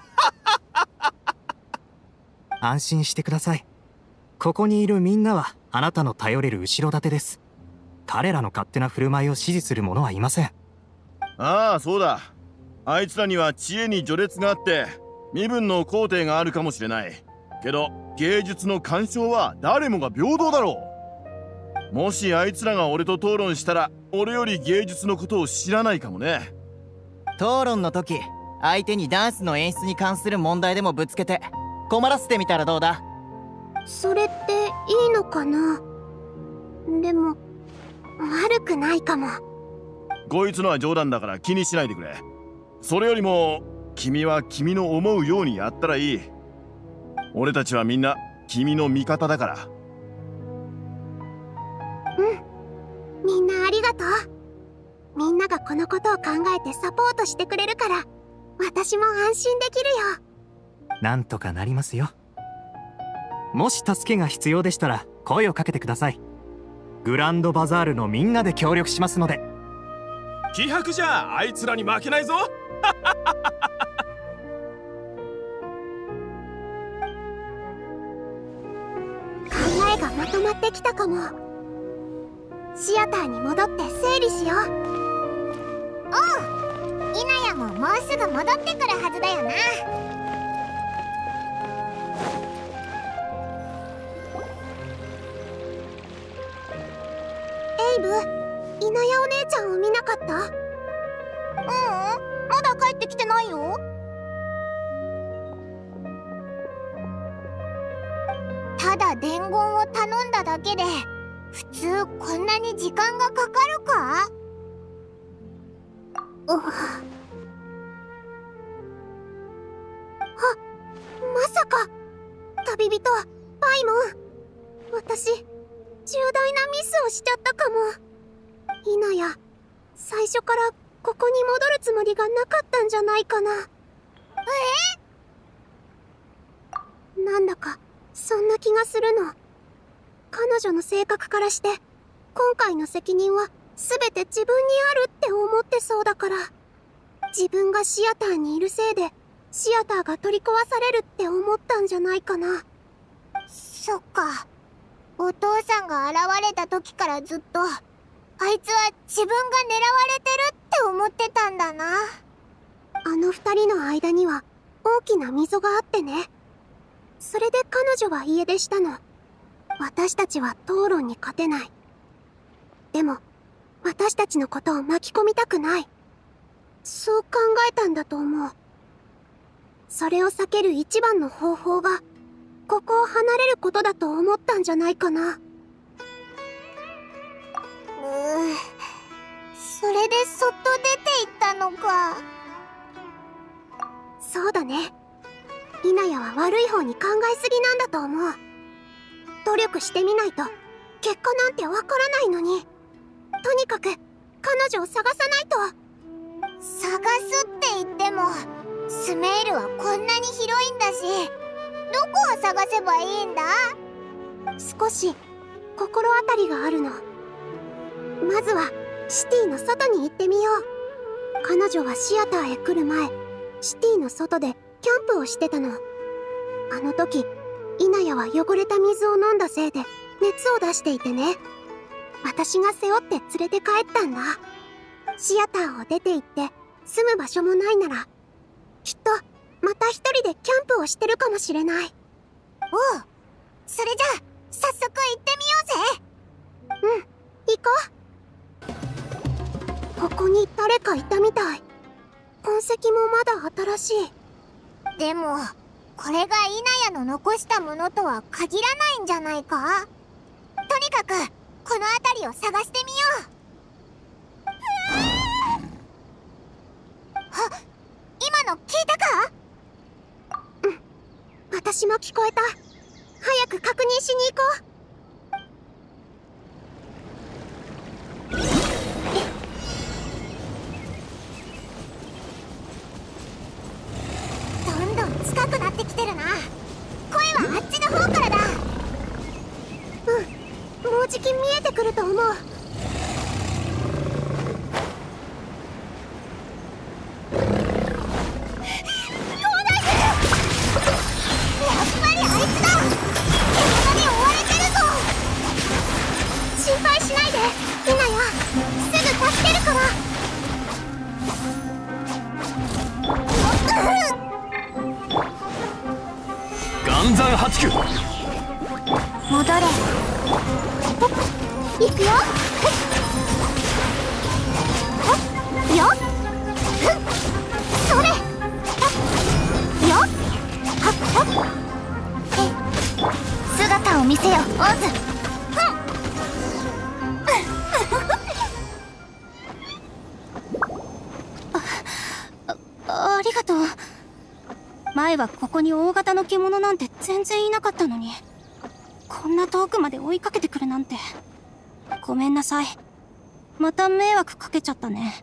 安心してください。ここにいるみんなはあなたの頼れる後ろ盾です。彼らの勝手な振る舞いを支持する者はいません。 ああそうだ、あいつらには知恵に序列があって身分の肯定があるかもしれないけど、芸術の鑑賞は誰もが平等だろう。もしあいつらが俺と討論したら俺より芸術のことを知らないかもね。 討論の時、相手にダンスの演出に関する問題でもぶつけて困らせてみたらどうだ？ それっていいのかな？ でも悪くないかも。 こいつのは冗談だから気にしないでくれ。それよりも君は君の思うようにやったらいい。俺たちはみんな君の味方だから。 うん、みんなありがとう。みんながこのことを考えてサポートしてくれるから私も安心できるよ。 なんとかなりますよ。もし助けが必要でしたら声をかけてください。グランドバザールのみんなで協力しますので。 気迫じゃあいつらに負けないぞ。 考えがまとまってきたかも。シアターに戻って整理しよう。 おう、イナヤももうすぐ戻ってくるはずだよな。 エイブ、イナヤお姉ちゃんを見なかった？ううん、 まだ帰ってきてないよ。ただ伝言を頼んだだけで普通こんなに時間がかかるか？ うはまさか旅人パイモン、私重大なミスをしちゃったかも。イナヤ、最初からここに戻るつもりがなかったんじゃないかな。え？なんだかそんな気がするの。彼女の性格からして今回の責任は全て自分にあるって思ってそうだから、自分がシアターにいるせいでシアターが取り壊されるって思ったんじゃないかな。 そっか、お父さんが現れた時からずっとあいつは自分が狙われてるって思ってたんだな。 あの二人の間には大きな溝があってね。それで彼女は家出したの。私たちは討論に勝てない。でも私たちのことを巻き込みたくない。そう考えたんだと思う。それを避ける一番の方法がここを離れることだと思ったんじゃないかな。 うー、それでそっと出て行ったのか。 そうだね。イナヤは悪い方に考えすぎなんだと思う。努力してみないと結果なんてわからないのに。とにかく彼女を探さないと。 探すって言ってもスメールはこんなに広いんだし、どこを探せばいいんだ？ 少し心当たりがあるの。まずはシティの外に行ってみよう。彼女はシアターへ来る前、シティの外でキャンプをしてたの。あの時イナヤは汚れた水を飲んだせいで熱を出していてね。私が背負って連れて帰ったんだ。シアターを出て行って住む場所もないならきっとまた一人でキャンプをしてるかもしれない。 おう、それじゃあ早速行ってみようぜ。 うん、行こう。ここに誰かいたみたい。痕跡もまだ新しい。 でもこれがイナヤの残したものとは限らないんじゃないか？とにかくこの辺りを探してみよう。あ、今の聞いたか？ うん、私も聞こえた。早く確認しに行こう。どんどん近くなってきてるな。声はあっちの方からだ。 うん、もうじき見えてくると思う。心配しないで、イナヤ。すぐ助けるから。 岩山八九。 戻れ。 行くよ。よっ、それ。よっ、 姿を見せよ、オズ。 とう。前はここに大型の獣なんて全然いなかったのに、こんな遠くまで追いかけてくるなんて。ごめんなさい。また迷惑かけちゃったね。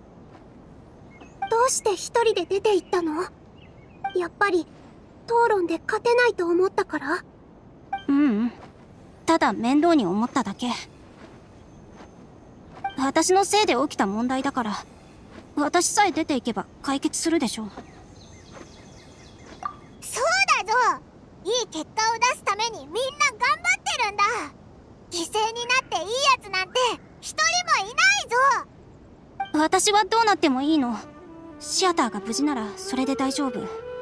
どうして一人で出て行ったの？やっぱり討論で勝てないと思ったから？ ううん、ただ面倒に思っただけ。私のせいで起きた問題だから、私さえ出ていけば解決するでしょう。そうだぞ。いい結果を出すためにみんな頑張ってるんだ。犠牲になっていいやつなんて一人もいないぞ。私はどうなってもいいの。シアターが無事ならそれで大丈夫。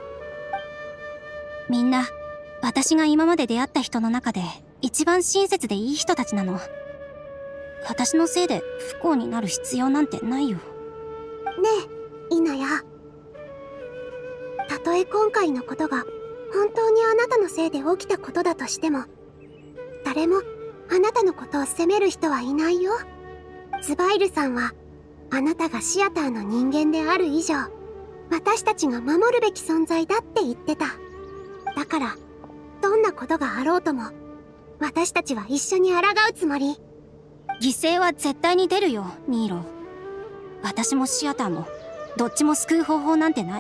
みんな私が今まで出会った人の中で一番親切でいい人たちなの。私のせいで不幸になる必要なんてないよ。ねえ、イナヤ。たとえ今回のことが本当にあなたのせいで起きたことだとしても、誰もあなたのことを責める人はいないよ。ズバイルさんはあなたがシアターの人間である以上、私たちが守るべき存在だって言ってた。だからどんなことがあろうとも私たちは一緒に抗うつもり。犠牲は絶対に出るよ、ニーロ。私もシアターもどっちも救う方法なんてない。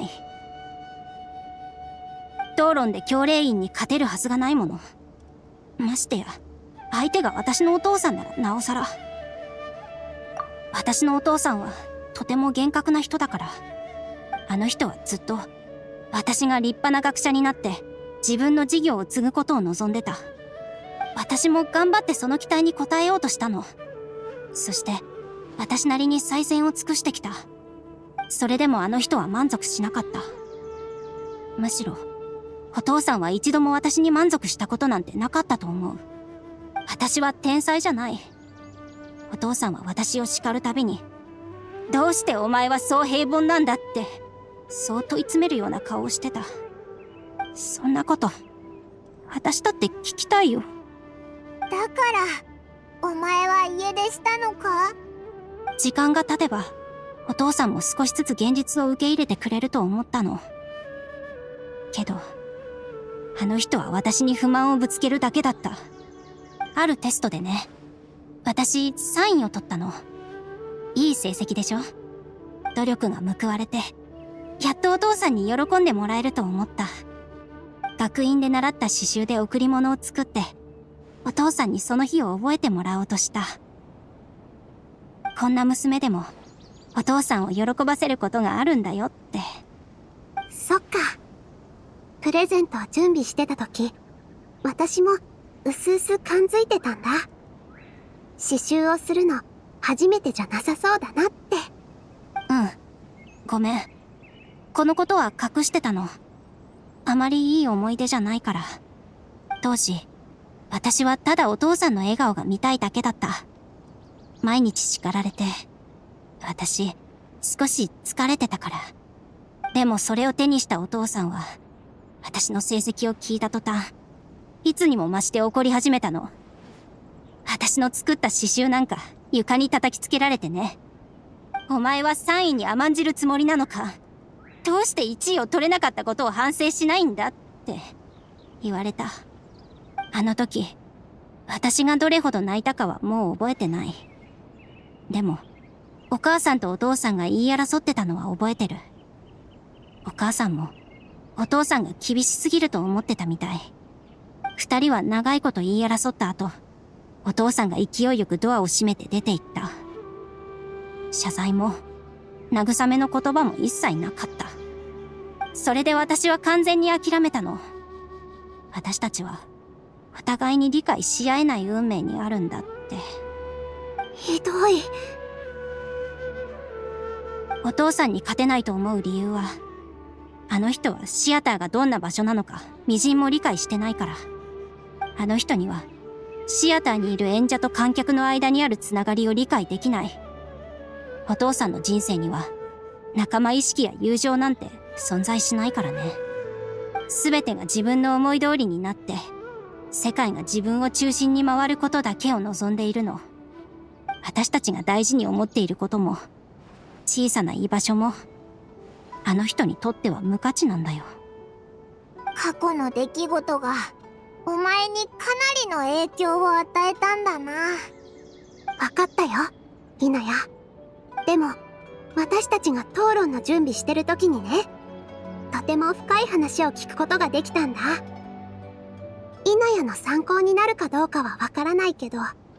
討論で教令員に勝てるはずがないもの。ましてや相手が私のお父さんならなおさら。私のお父さんはとても厳格な人だから。あの人はずっと私が立派な学者になって自分の事業を継ぐことを望んでた。私も頑張ってその期待に応えようとしたの。そして私なりに最善を尽くしてきた。それでもあの人は満足しなかった。むしろお父さんは一度も私に満足したことなんてなかったと思う。私は天才じゃない。お父さんは私を叱るたびに、どうしてお前はそう平凡なんだって、そう問い詰めるような顔をしてた。そんなこと私だって聞きたいよ。だからお前は家出したのか？時間が経てばお父さんも少しずつ現実を受け入れてくれると思ったの。けどあの人は私に不満をぶつけるだけだった。あるテストでね、私さんいを取ったの。いい成績でしょ。努力が報われてやっとお父さんに喜んでもらえると思った。学院で習った刺繍で贈り物を作ってお父さんにその日を覚えてもらおうとした。こんな娘でもお父さんを喜ばせることがあるんだよって。そっか。プレゼントを準備してた時、私もうすうす感づいてたんだ。刺繍をするの初めてじゃなさそうだなって。うん、ごめん。このことは隠してたの。あまりいい思い出じゃないから。当時私はただお父さんの笑顔が見たいだけだった。毎日叱られて私少し疲れてたから。でもそれを手にしたお父さんは私の成績を聞いた途端、いつにも増して怒り始めたの。私の作った刺繍なんか床に叩きつけられてね。お前はさんいに甘んじるつもりなのか、どうしていちいを取れなかったことを反省しないんだって言われた。あの時私がどれほど泣いたかはもう覚えてない。でもお母さんとお父さんが言い争ってたのは覚えてる。お母さんもお父さんが厳しすぎると思ってたみたい。二人は長いこと言い争った後、お父さんが勢いよくドアを閉めて出て行った。謝罪も慰めの言葉も一切なかった。それで私は完全に諦めたの。私たちはお互いに理解し合えない運命にあるんだって。ひどい。お父さんに勝てないと思う理由は、あの人はシアターがどんな場所なのか微塵も理解してないから。あの人にはシアターにいる演者と観客の間にあるつながりを理解できない。お父さんの人生には仲間意識や友情なんて存在しないからね。全てが自分の思い通りになって世界が自分を中心に回ることだけを望んでいるの。私たちが大事に思っていることも小さな居場所もあの人にとっては無価値なんだよ。過去の出来事がお前にかなりの影響を与えたんだな。 分かったよ、イナヤ。でも私たちが討論の準備してる時にね、とても深い話を聞くことができたんだ。イナヤの参考になるかどうかはわからないけど、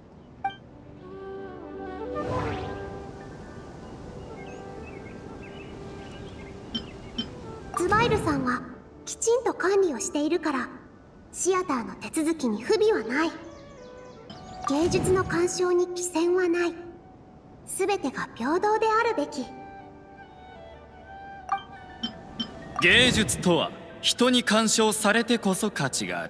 ズバイルさんはきちんと管理をしているから、シアターの手続きに不備はない。芸術の鑑賞に貴賎はない。全てが平等であるべき。 芸術とは人に鑑賞されてこそ価値がある。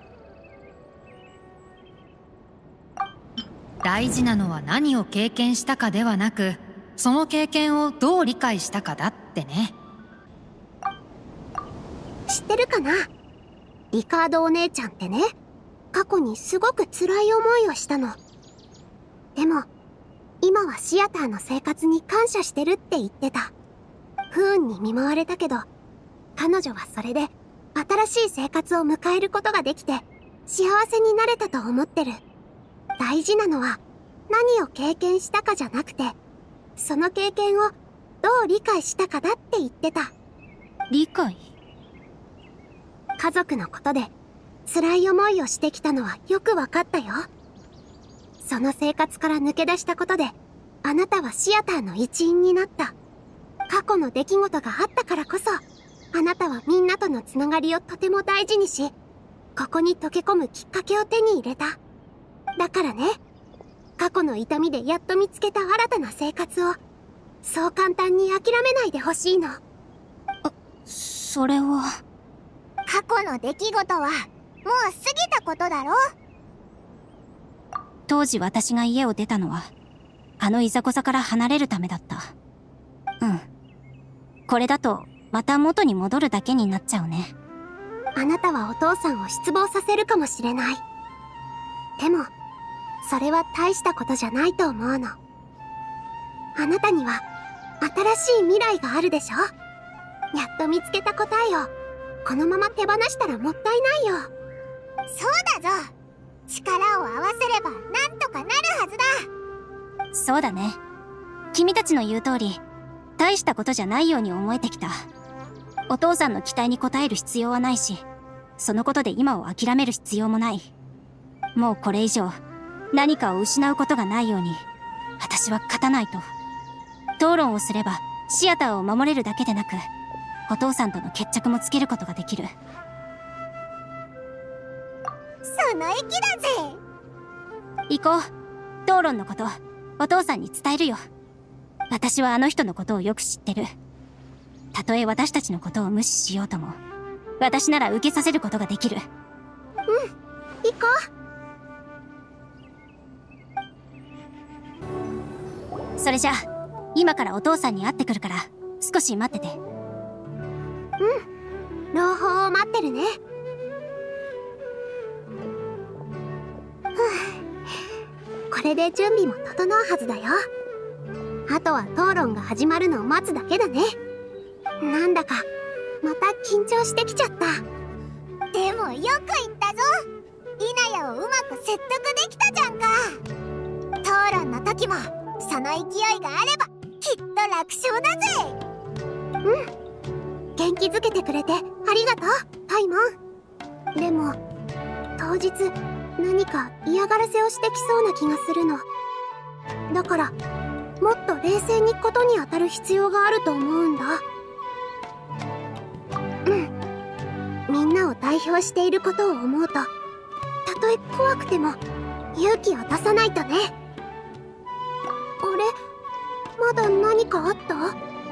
大事なのは何を経験したかではなく、その経験をどう理解したかだってね。 知ってるかな、リカードお姉ちゃんってね、過去にすごく辛い思いをしたの。でも今はシアターの生活に感謝してるって言ってた。不運に見舞われたけど、彼女はそれで新しい生活を迎えることができて幸せになれたと思ってる。大事なのは何を経験したかじゃなくて、その経験をどう理解したかだって言ってた。 理解？ 家族のことで辛い思いをしてきたのはよくわかったよ。その生活から抜け出したことで、あなたはシアターの一員になった。過去の出来事があったからこそ、あなたはみんなとのつながりをとても大事にし、ここに溶け込むきっかけを手に入れた。だからね、過去の痛みでやっと見つけた新たな生活を、そう簡単に諦めないでほしいの。 あ、それは。過去の出来事はもう過ぎたことだろ。当時私が家を出たのはあのいざこざから離れるためだった。うん。これだとまた元に戻るだけになっちゃうね。 あなたはお父さんを失望させるかもしれない。でもそれは大したことじゃないと思うの。あなたには新しい未来があるでしょ。やっと見つけた答えをこのまま手放したらもったいないよ。 そうだぞ。力を合わせればなんとかなるはずだ。そうだね。君たちの言う通り、大したことじゃないように思えてきた。お父さんの期待に応える必要はないし、そのことで今を諦める必要もない。もうこれ以上何かを失うことがないように私は勝たないと。討論をすればシアターを守れるだけでなく、お父さんとの決着もつけることができる。その意気だぜ。行こう。討論のことお父さんに伝えるよ。私はあの人のことをよく知ってる。たとえ私たちのことを無視しようとも、私なら受けさせることができる。 うん、行こう。それじゃあ今からお父さんに会ってくるから少し待ってて。 うん、朗報を待ってるね。これで準備も整うはずだよ。あとは討論が始まるのを待つだけだね。なんだかまた緊張してきちゃった。 でもよく言ったぞ。イナヤをうまく説得できたじゃんか。討論の時もその勢いがあればきっと楽勝だぜ。 うん、元気づけてくれてありがとう、パイモン。でも当日何か嫌がらせをしてきそうな気がするの。だからもっと冷静にことに当たる必要があると思うんだ。うん、みんなを代表していることを思うと、たとえ怖くても勇気を出さないとね。あれ、まだ何かあった？ う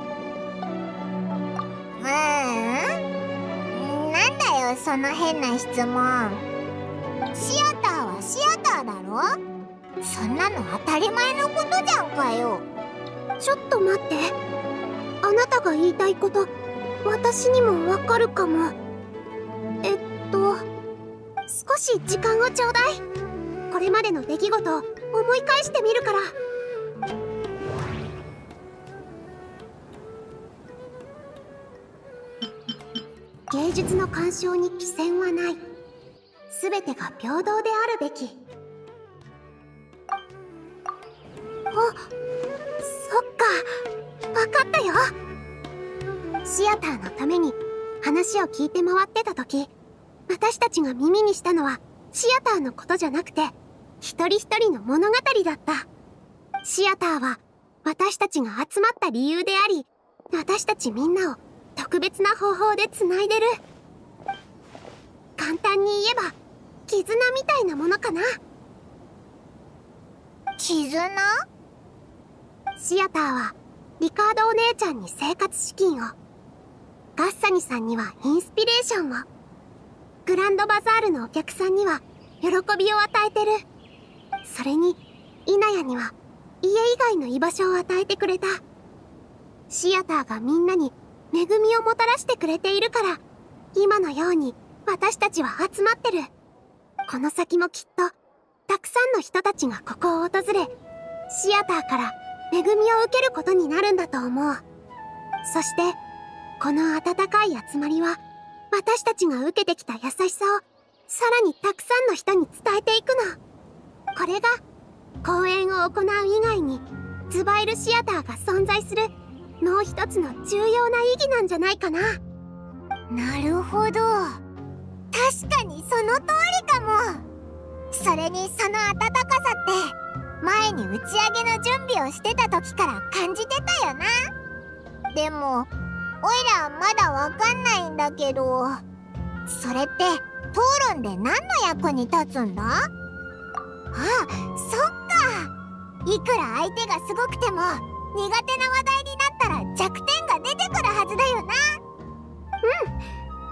ーん、なんだよその変な質問。シアターはシアターだろ。そんなの当たり前のことじゃんかよ。 ちょっと待って、あなたが言いたいこと私にもわかるかも。えっと少し時間をちょうだい。これまでの出来事を思い返してみるから。 術の鑑賞に貴賤はない。全てが平等であるべき。あ、そっか、わかったよ。シアターのために話を聞いて回ってた時、私たちが耳にしたのはシアターのことじゃなくて、一人一人の物語だった。シアターは私たちが集まった理由であり、私たちみんなを特別な方法でつないでる。簡単に言えば絆みたいなものかな。 絆？ シアターはリカードお姉ちゃんに生活資金を、ガッサニさんにはインスピレーションを、グランドバザールのお客さんには喜びを与えてる。それにイナヤには家以外の居場所を与えてくれた。シアターがみんなに恵みをもたらしてくれているから、今のように私たちは集まってる。この先もきっとたくさんの人たちがここを訪れ、シアターから恵みを受けることになるんだと思う。そしてこの温かい集まりは、私たちが受けてきた優しさをさらにたくさんの人に伝えていくの。これが公演を行う以外にズバイルシアターが存在するもう一つの重要な意義なんじゃないかな。 なるほど、確かにその通りかも。それにその温かさって前に打ち上げの準備をしてた時から感じてたよな。でもおいらまだわかんないんだけど、それって討論で何の役に立つんだ？あ、そっか。いくら相手がすごくても苦手な話題になったら弱点が出てくるはずだよな。 うん、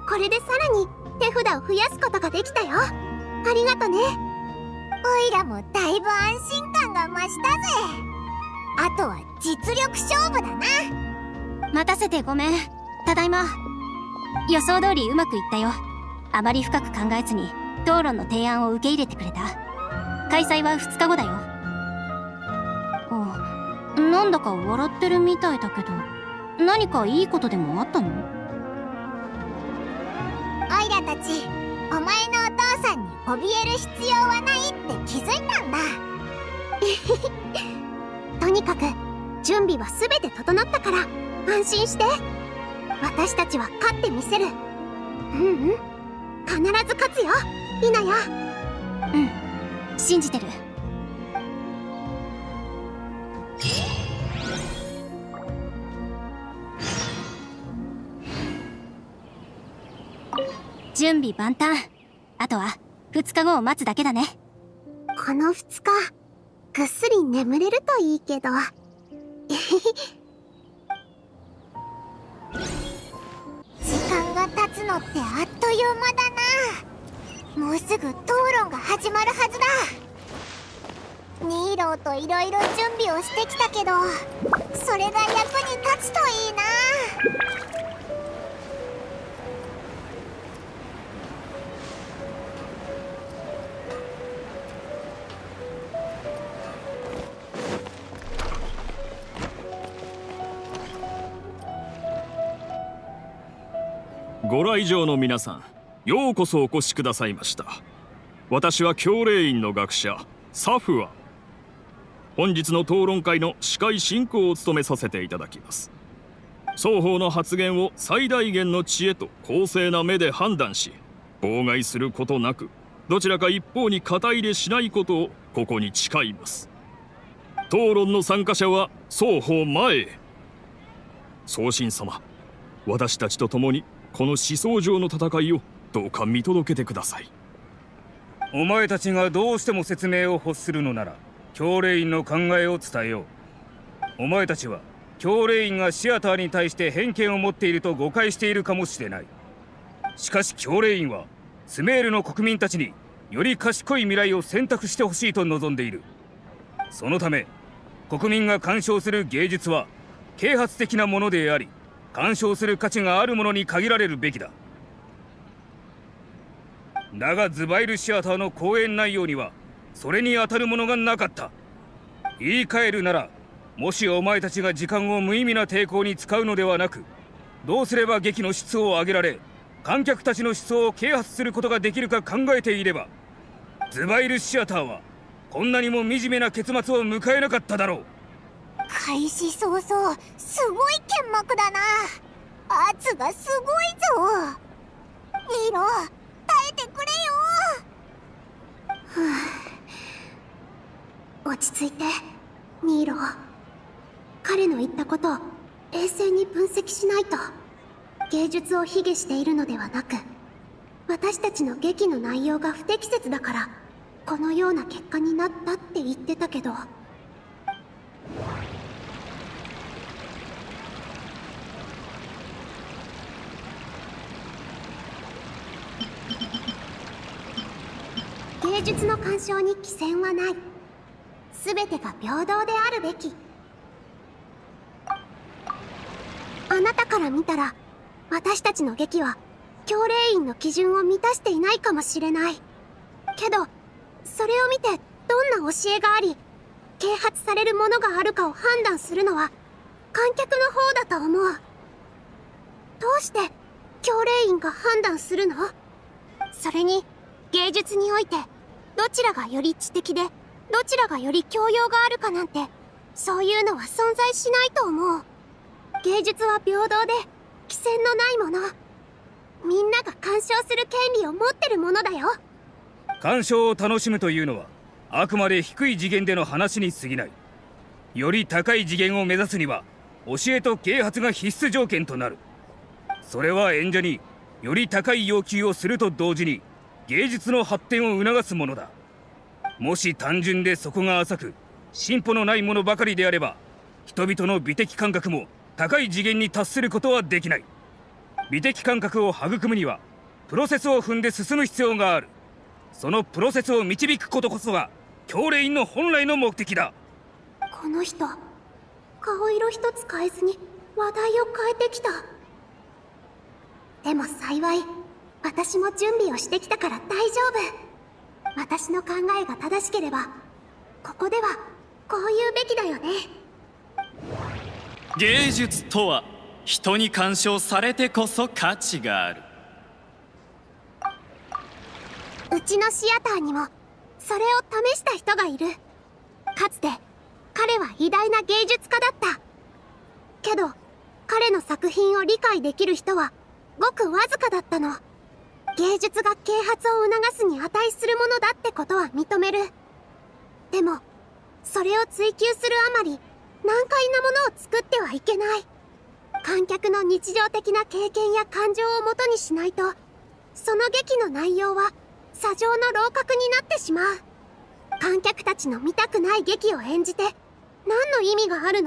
これでさらに手札を増やすことができたよ。ありがとね。 おいらもだいぶ安心感が増したぜ。あとは実力勝負だな。 待たせてごめん。ただいま。予想通りうまくいったよ。あまり深く考えずに討論の提案を受け入れてくれた。開催はふつかごだよ。あ、なんだか笑ってるみたいだけど、何かいいことでもあったの？ おいらたち、お前のお父さんに怯える必要はないって気づいたんだ。 とにかく準備は全て整ったから安心して。私たちは勝ってみせる。うんうん、必ず勝つよ、イナヤ。 うん、信じてる。準備万端。あとはふつかごを待つだけだね。 このふつかぐっすり眠れるといいけど。 時間が経つのってあっという間だな。もうすぐ討論が始まるはずだ。ニーローといろいろ準備をしてきたけど、それが役に立つといいな。 ご来場の皆さん、ようこそお越しくださいました。私は教令員の学者サフア。本日の討論会の司会進行を務めさせていただきます。双方の発言を最大限の知恵と公正な目で判断し、妨害することなくどちらか一方に肩入れしないことをここに誓います。討論の参加者は双方前へ。宗神様、私たちと共にこの思想上の戦いをどうか見届けてください。 お前たちがどうしても説明を欲するのなら、教令員の考えを伝えよう。お前たちは教令員がシアターに対して偏見を持っていると誤解しているかもしれない。しかし教令員はスメールの国民たちにより賢い未来を選択してほしいと望んでいる。そのため国民が鑑賞する芸術は啓発的なものであり、鑑賞する価値があるものに限られるべきだ。だがズバイルシアターの講演内容にはそれに当たるものがなかった。言い換えるなら、もしお前たちが時間を無意味な抵抗に使うのではなく、どうすれば劇の質を上げられ観客たちの思想を啓発することができるか考えていれば、ズバイルシアターはこんなにも惨めな結末を迎えなかっただろう。 開始早々すごい剣幕だな。圧がすごいぞ。ニーロ、耐えてくれよ。 ふう、落ち着いてニーロ。彼の言ったことを冷静に分析しないと。芸術を卑下しているのではなく、私たちの劇の内容が不適切だからこのような結果になったって言ってたけど。芸術の鑑賞に貴賤はない。全てが平等であるべき。あなたから見たら私たちの劇は教令員の基準を満たしていないかもしれないけど、それを見てどんな教えがあり啓発されるものがあるかを判断するのは観客の方だと思う。どうして教令員が判断するの？それに芸術においてどちらがより知的でどちらがより教養があるかなんて、そういうのは存在しないと思う。芸術は平等で貴賤のないもの。みんなが鑑賞する権利を持ってるものだよ。 鑑賞を楽しむというのはあくまで低い次元での話に過ぎない。より高い次元を目指すには教えと啓発が必須条件となる。それは演者により高い要求をすると同時に芸術の発展を促すものだ。もし単純で底が浅く進歩のないものばかりであれば、人々の美的感覚も高い次元に達することはできない。美的感覚を育むにはプロセスを踏んで進む必要がある。そのプロセスを導くことこそが教令員の本来の目的だ。 この人、顔色一つ変えずに話題を変えてきた。でも幸い私も準備をしてきたから大丈夫。私の考えが正しければここではこう言うべきだよね。 芸術とは人に鑑賞されてこそ価値がある。 うちのシアターにもそれを試した人がいる。かつて彼は偉大な芸術家だった。けど彼の作品を理解できる人はごくわずかだったの。芸術が啓発を促すに値するものだってことは認める。でもそれを追求するあまり難解なものを作ってはいけない。観客の日常的な経験や感情をもとにしないと、その劇の内容は砂上の楼閣になってしまう。観客たちの見たくない劇を演じて何の意味があるの？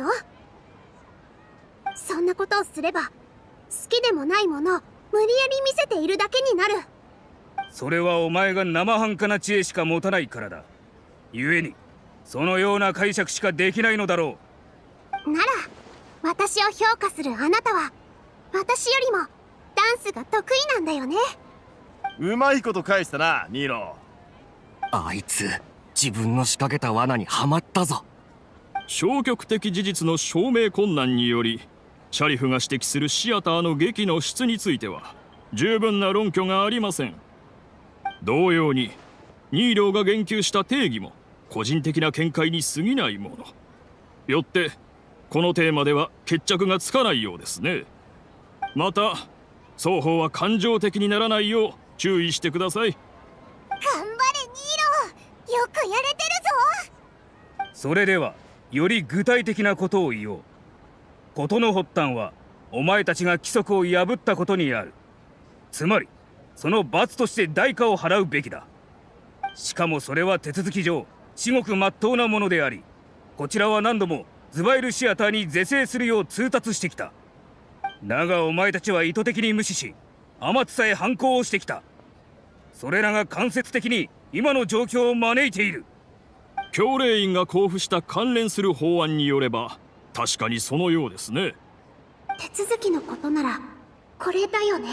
そんなことをすれば好きでもないものを無理やり見せているだけになる。 それはお前が生半可な知恵しか持たないからだ。故にそのような解釈しかできないのだろう。なら私を評価するあなたは私よりもダンスが得意なんだよね。 うまいこと返したな、ニーロ。 あいつ自分の仕掛けた罠にはまったぞ。 消極的事実の証明困難によりシャリフが指摘するシアターの劇の質については十分な論拠がありません。同様にニーローが言及した定義も個人的な見解に過ぎないもの。よってこのテーマでは決着がつかないようですね。また双方は感情的にならないよう注意してください。 頑張れニーロ、よくやれてるぞ。 それではより具体的なことを言おう。事の発端はお前たちが規則を破ったことにある。つまりその罰として代価を払うべきだ。しかもそれは手続き上至極真っ当なものであり、こちらは何度もズバイルシアターに是正するよう通達してきた。だがお前たちは意図的に無視し甘つさえ反抗をしてきた。それらが間接的に今の状況を招いている。 教令員が交付した関連する法案によれば確かにそのようですね。 手続きのことならこれだよね。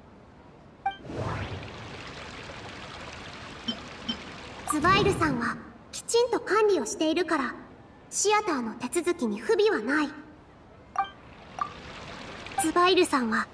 ズバイルさんはきちんと管理をしているからシアターの手続きに不備はない。ズバイルさんは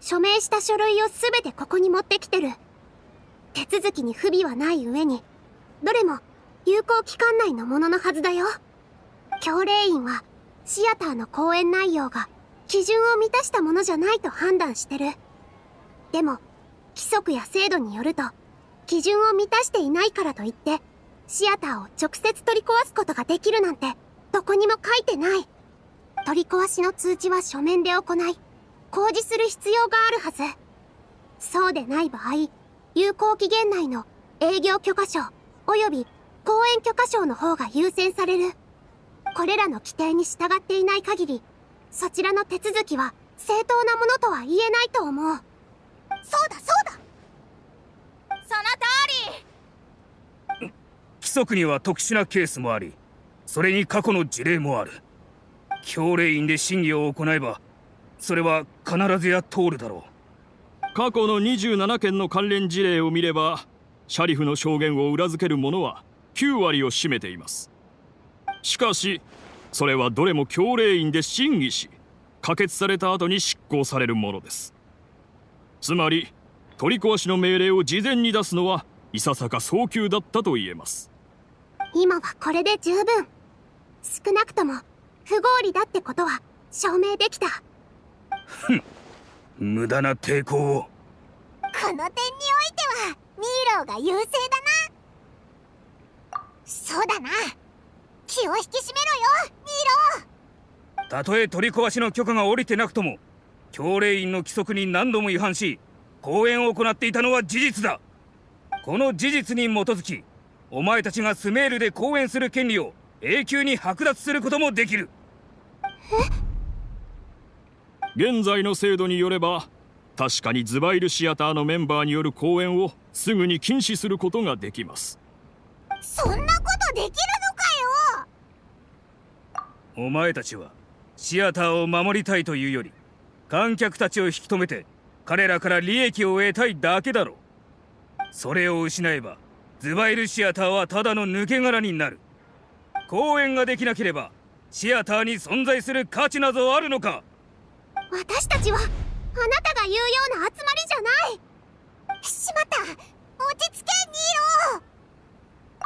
署名した書類を全てここに持ってきてる。手続きに不備はない上に、どれも有効期間内のもののはずだよ。教令員はシアターの講演内容が基準を満たしたものじゃないと判断してる。でも規則や制度によると、基準を満たしていないからといってシアターを直接取り壊すことができるなんてどこにも書いてない。取り壊しの通知は書面で行い公示する必要があるはず。そうでない場合、有効期限内の営業許可証および講演許可証の方が優先される。これらの規定に従っていない限り、そちらの手続きは正当なものとは言えないと思う。 そうだそうだ、 その通り。 規則には特殊なケースもあり、それに過去の事例もある。教令員で審議を行えばそれは必ずや通るだろう。過去のにじゅうななけんの関連事例を見れば、シャリフの証言を裏付けるものはきゅうわりを占めています。しかしそれはどれも教令員で審議し可決された後に執行されるものです。つまり取り壊しの命令を事前に出すのはいささか早急だったと言えます。 今はこれで十分。少なくとも不合理だってことは証明できた。 ふん、無駄な抵抗を。 この点においてはニーローが優勢だな。そうだな、気を引き締めろよニーロー。 たとえ取り壊しの許可が下りてなくとも、教令員の規則に何度も違反し講演を行っていたのは事実だ。この事実に基づき、お前たちがスメールで講演する権利を永久に剥奪することもできる。 現在の制度によれば、確かにズバイルシアターのメンバーによる講演をすぐに禁止することができます。 そんなことできるのかよ。 お前たちはシアターを守りたいというより、観客たちを引き止めて彼らから利益を得たいだけだろう。それを失えばズバイルシアターはただの抜け殻になる。講演ができなければシアターに存在する価値などあるのか。 私たちはあなたが言うような集まりじゃない。 しまった、落ち着けニーロー。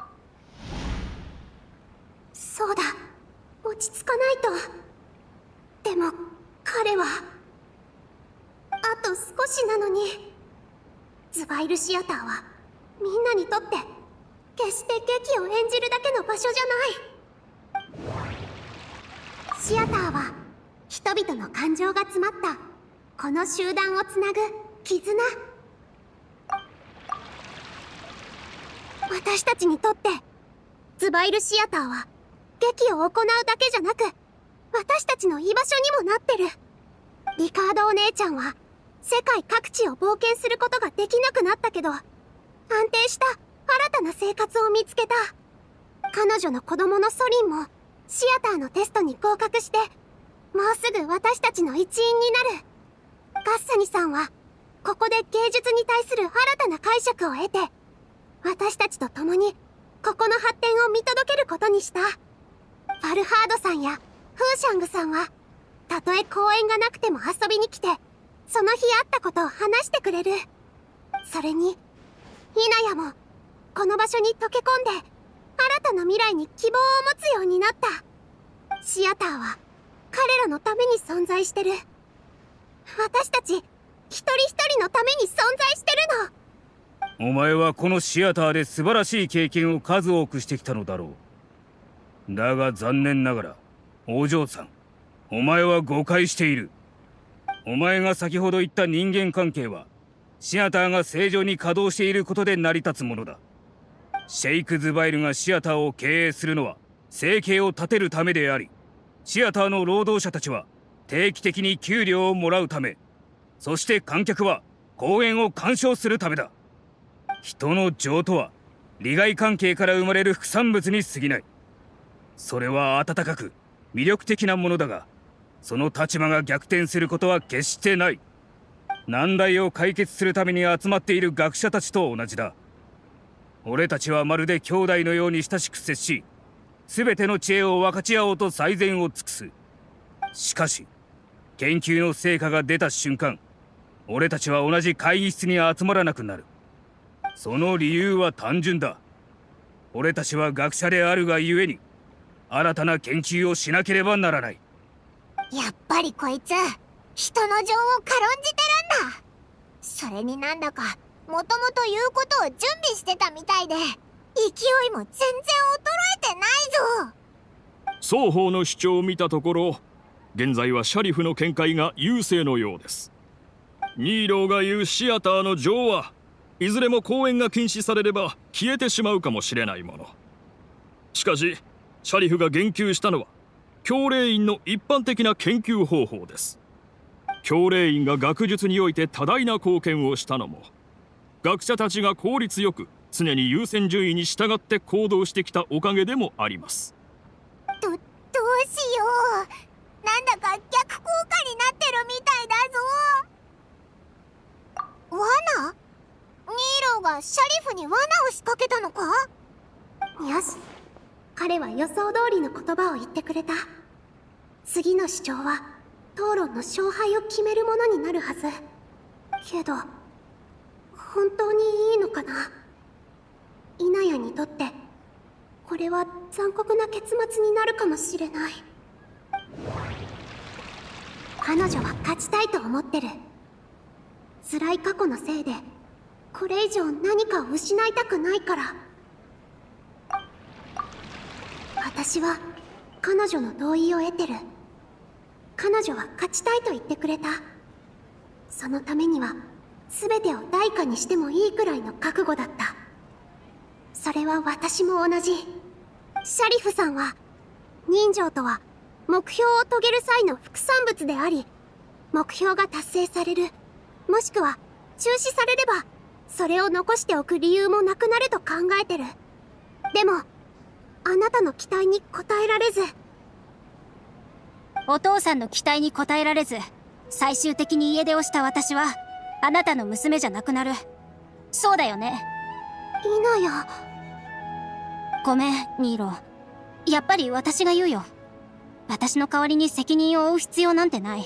そうだ、落ち着かないと。でも彼はあと少しなのに。ズバイルシアターはみんなにとって決して劇を演じるだけの場所じゃない。シアターは人々の感情が詰まったこの集団をつなぐ絆。私たちにとってズバイルシアターは劇を行うだけじゃなく、私たちの居場所にもなってる。リカードお姉ちゃんは世界各地を冒険することができなくなったけど、安定した新たな生活を見つけた。彼女の子供のソリンもシアターのテストに合格して、もうすぐ私たちの一員になる。ガッサニさんはここで芸術に対する新たな解釈を得て、私たちと共にここの発展を見届けることにした。ファルハードさんやフーシャングさんはたとえ公演がなくても遊びに来て、その日あったことを話してくれる。それにイナヤもこの場所に溶け込んで新たな未来に希望を持つようになった。シアターは彼らのために存在してる。私たち一人一人のために存在してるの。お前はこのシアターで素晴らしい経験を数多くしてきたのだろう。だが残念ながらお嬢さん、お前は誤解している。お前が先ほど言った人間関係はシアターが正常に稼働していることで成り立つものだ。シェイク・ズバイルがシアターを経営するのは生計を立てるためであり、シアターの労働者たちは定期的に給料をもらうため、そして観客は公演を鑑賞するためだ。人の情とは利害関係から生まれる副産物に過ぎない。それは温かく魅力的なものだが、その立場が逆転することは決してない。難題を解決するために集まっている学者たちと同じだ。俺たちはまるで兄弟のように親しく接し、全ての知恵を分かち合おうと最善を尽くす。しかし研究の成果が出た瞬間、 俺たちは同じ会議室に集まらなくなる。その理由は単純だ。俺たちは学者であるがゆえに新たな研究をしなければならない。 やっぱりこいつ人の情を軽んじてるんだ。それになんだかもともと言うことを準備してたみたいで、勢いも全然衰えてないぞ。 双方の主張を見たところ、現在はシャリフの見解が優勢のようです。ニーローが言うシアターの女王はいずれも公演が禁止されれば消えてしまうかもしれないもの。しかしシャリフが言及したのは教令員の一般的な研究方法です。教令員が学術において多大な貢献をしたのも、学者たちが効率よく常に優先順位に従って行動してきたおかげでもあります。 ど、どうしよう。なんだか逆効果になってるみたいだぞ。罠？ニーローがシャリフに罠を仕掛けたのか？ よし、彼は予想通りの言葉を言ってくれた。次の主張は討論の勝敗を決めるものになるはず。けど本当にいいのかな。イナヤにとってこれは残酷な結末になるかもしれない。彼女は勝ちたいと思ってる。辛い過去のせいでこれ以上何かを失いたくないから。私は彼女の同意を得てる。彼女は勝ちたいと言ってくれた。そのためには全てを代価にしてもいいくらいの覚悟だった。それは私も同じ。シャリフさんは人情とは目標を遂げる際の副産物であり、目標が達成される、もしくは中止されればそれを残しておく理由もなくなると考えてる。でもあなたの期待に応えられず。 お父さんの期待に応えられず最終的に家出をした私はあなたの娘じゃなくなる。そうだよね。 イナヤ。 ごめんニーロー、やっぱり私が言うよ。私の代わりに責任を負う必要なんてない。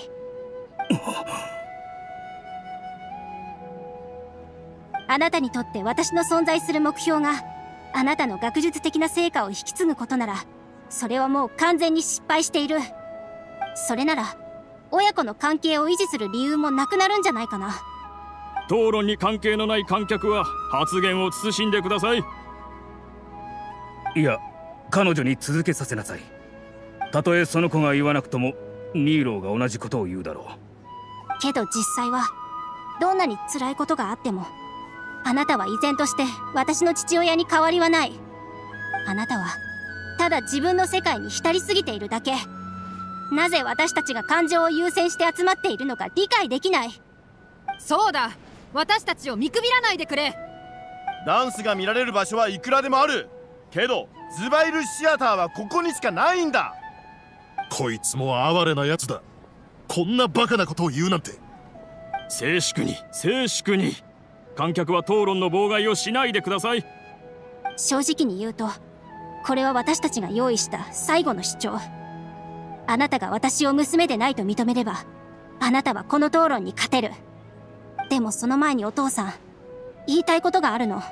あなたにとって私の存在する目標があなたの学術的な成果を引き継ぐことなら、それはもう完全に失敗している。それなら親子の関係を維持する理由もなくなるんじゃないかな。 討論に関係のない観客は発言を慎んでください。 いや、彼女に続けさせなさい。たとえその子が言わなくともニーローが同じことを言うだろう。けど実際はどんなに辛いことがあってもあなたは依然として私の父親に変わりはない。あなたはただ自分の世界に浸りすぎているだけ。なぜ私たちが感情を優先して集まっているのか理解できない。 そうだ、私たちを見くびらないでくれ。 ダンスが見られる場所はいくらでもあるけど、ズバイルシアターはここにしかないんだ。 こいつも哀れなやつだ。こんなバカなことを言うなんて。 静粛に静粛に。観客は討論の妨害をしないでください。 正直に言うとこれは私たちが用意した最後の主張。あなたが私を娘でないと認めればあなたはこの討論に勝てる。でもその前にお父さん、言いたいことがあるの。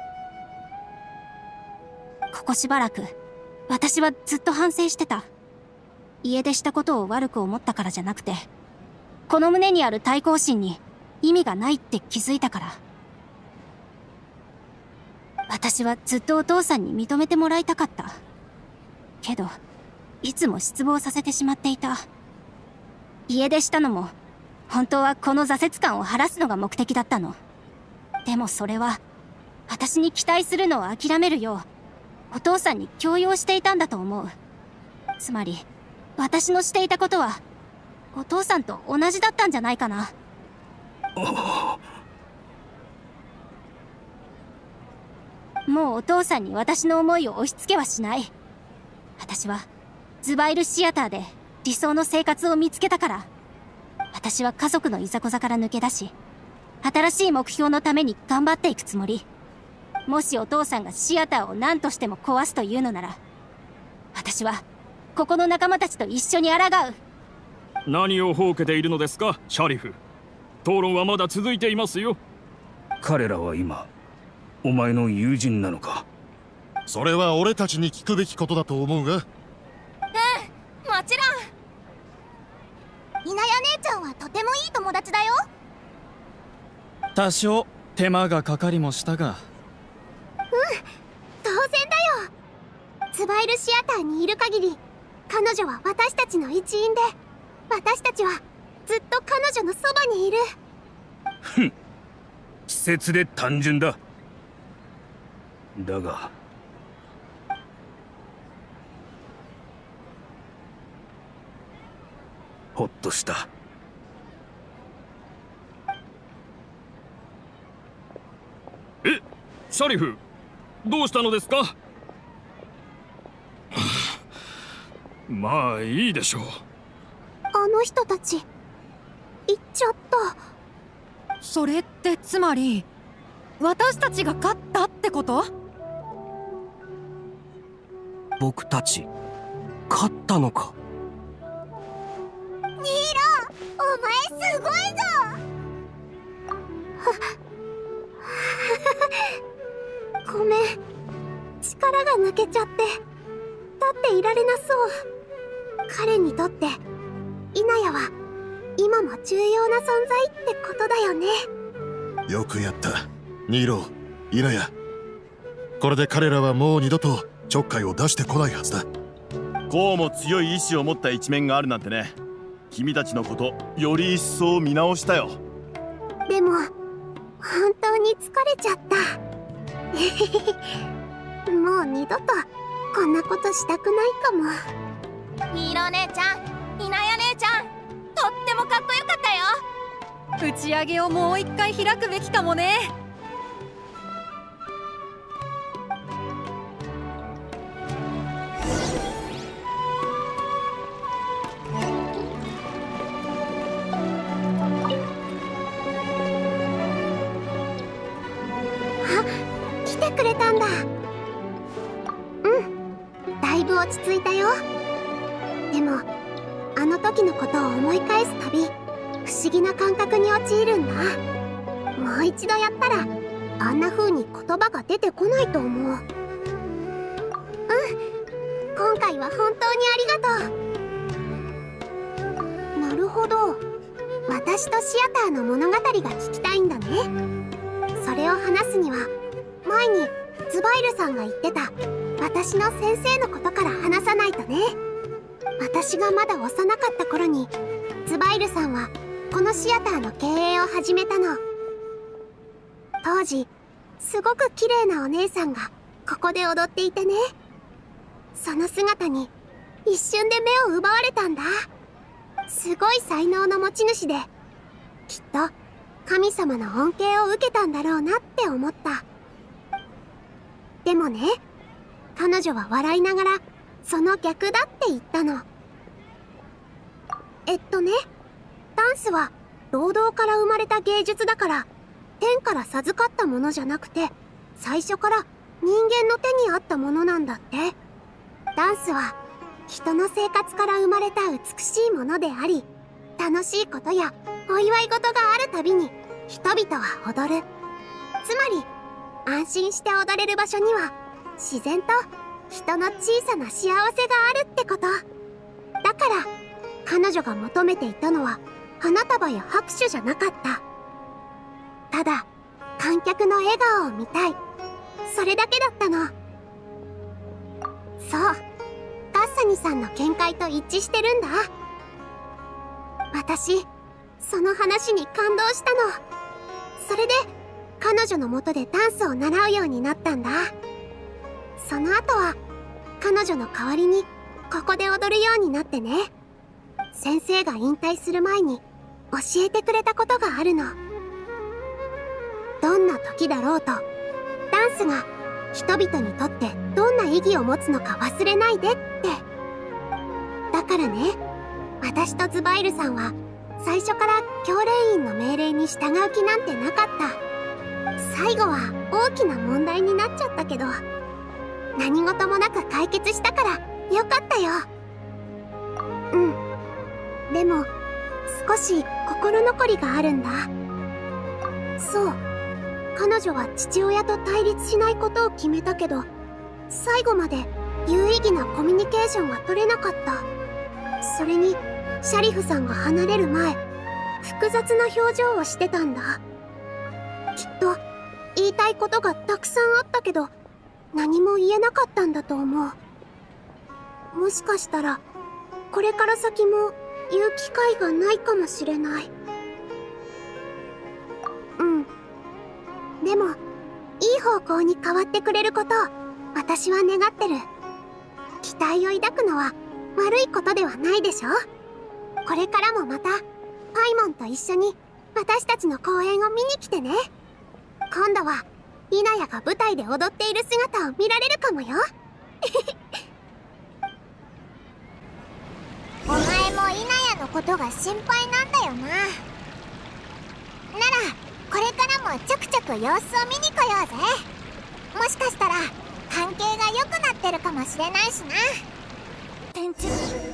ここしばらく私はずっと反省してた。家出したことを悪く思ったからじゃなくて、この胸にある対抗心に意味がないって気づいたから。私はずっとお父さんに認めてもらいたかった。けどいつも失望させてしまっていた。家出したのも本当はこの挫折感を晴らすのが目的だったの。でもそれは私に期待するのを諦めるようお父さんに強要していたんだと思う。つまり私のしていたことはお父さんと同じだったんじゃないかな。もうお父さんに私の思いを押し付けはしない。私はズバイルシアターで理想の生活を見つけたから。私は家族のいざこざから抜け出し、新しい目標のために頑張っていくつもり。もしお父さんがシアターを何としても壊すというのなら、私はここの仲間たちと一緒に抗う。 何をほうけているのですかシャリフ。 討論はまだ続いていますよ。 彼らは今お前の友人なのか？ それは俺たちに聞くべきことだと思うが。 うん、もちろん。 稲谷姉ちゃんはとてもいい友達だよ。 多少手間がかかりもしたが。 うん、当然だよ。ツバイルシアターにいる限り彼女は私たちの一員で、私たちはずっと彼女のそばにいる。 ふん、稚拙で単純だ。だがほっとした。 え、シャリフ、どうしたのですか？まあいいでしょう。 あの人たち行っちゃった。 それってつまり私たちが勝ったってこと？ 僕たち勝ったのか？ ニーロ、お前すごいぞ。 ごめん、力が抜けちゃって立っていられなそう。彼にとって稲谷は今も重要な存在ってことだよね。 よくやったニーロ、稲谷。これで彼らはもう二度とちょっかいを出してこないはずだ。 こうも強い意志を持った一面があるなんてね。君たちのことより一層見直したよ。 でも本当に疲れちゃった。もう二度とこんなことしたくないかも。 ニーロ姉ちゃん、稲谷姉ちゃん、とってもかっこよかったよ。 打ち上げをもう一回開くべきかもね。 あ、来てくれたんだ。うん、だいぶ落ち着いたよ。でもあの時のことを思い返すたび不思議な感覚に陥るんだ。もう一度やったらあんな風に言葉が出てこないと思う。うん、今回は本当にありがとう。なるほど、私とシアターの物語が聞きたいんだね。それを話すには前にズバイルさんが言ってた私の先生のことから話さないとね。私がまだ幼かった頃にズバイルさんはこのシアターの経営を始めたの。当時すごく綺麗なお姉さんがここで踊っていてね。その姿に一瞬で目を奪われたんだ。すごい才能の持ち主できっと神様の恩恵を受けたんだろうなって思った。でもね、彼女は笑いながらその逆だって言ったの。えっとね、ダンスは労働から生まれた芸術だから天から授かったものじゃなくて最初から人間の手にあったものなんだって。ダンスは人の生活から生まれた美しいものであり、楽しいことやお祝い事があるたびに人々は踊る。つまり安心して踊れる場所には自然と人の小さな幸せがあるってこと。だから彼女が求めていたのは花束や拍手じゃなかった。ただ観客の笑顔を見たい、それだけだったの。そう、ガッサニさんの見解と一致してるんだ。私その話に感動したの。それで彼女の元でダンスを習うようになったんだ。その後は彼女の代わりにここで踊るようになってね。先生が引退する前に教えてくれたことがあるの。どんな時だろうとダンスが人々にとってどんな意義を持つのか忘れないでって。だからね、私とズバイルさんは最初から教令員の命令に従う気なんてなかった。最後は大きな問題になっちゃったけど何事もなく解決したからよかったよ。うん、でも少し心残りがあるんだ。 そう、彼女は父親と対立しないことを決めたけど、最後まで有意義なコミュニケーションが取れなかった。それにシャリフさんが離れる前、複雑な表情をしてたんだ。きっと言いたいことがたくさんあったけど、何も言えなかったんだと思う。もしかしたらこれから先も言う機会がないかもしれない。うん。でもいい方向に変わってくれることを私は願ってる。期待を抱くのは悪いことではないでしょ。これからもまたパイモンと一緒に私たちの公演を見に来てね。今度はイナヤが舞台で踊っている姿を見られるかもよ。 お前もイナヤのことが心配なんだよな。ならこれからもちょくちょく様子を見に来ようぜ。もしかしたら関係が良くなってるかもしれないしな。店長、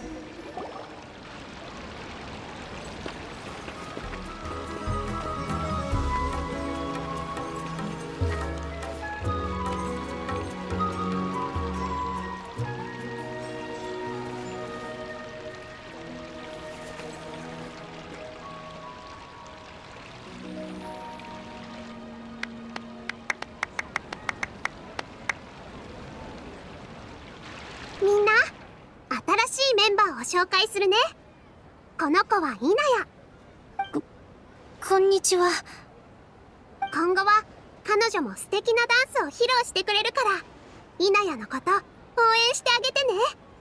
みんな、新しいメンバーを紹介するね。この子はイナヤ。 こ、こんにちは。 今後は彼女も素敵なダンスを披露してくれるから、イナヤのこと応援してあげてね。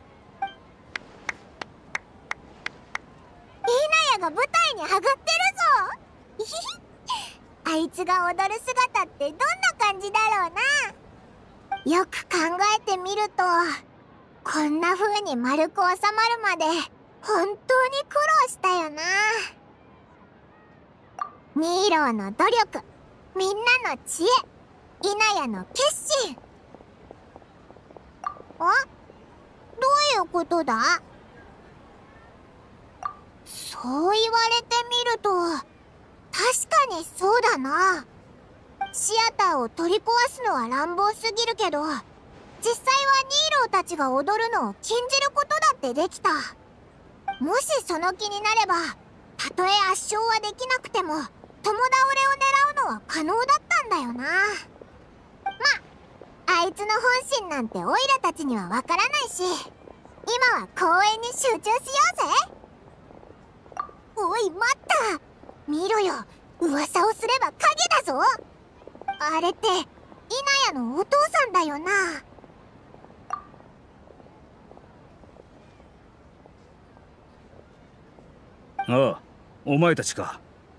イナヤが舞台に上がってるぞ。あいつが踊る姿ってどんな感じだろうな。よく考えてみると、こんな風に丸く収まるまで本当に苦労したよな。ニーローの努力、みんなの知恵、イナヤの決心。あ？どういうことだ？そう言われてみると確かにそうだな。シアターを取り壊すのは乱暴すぎるけど、実際はニーローたちが踊るのを禁じることだってできた。もしその気になれば、たとえ圧勝はできなくても共倒れを狙うのは可能だったんだよな。ま、あいつの本心なんてオイラたちにはわからないし、今は公演に集中しようぜ。おい、待った。見ろよ、噂をすれば影だぞ。あれってイナヤのお父さんだよな。 ああ、お前たちか。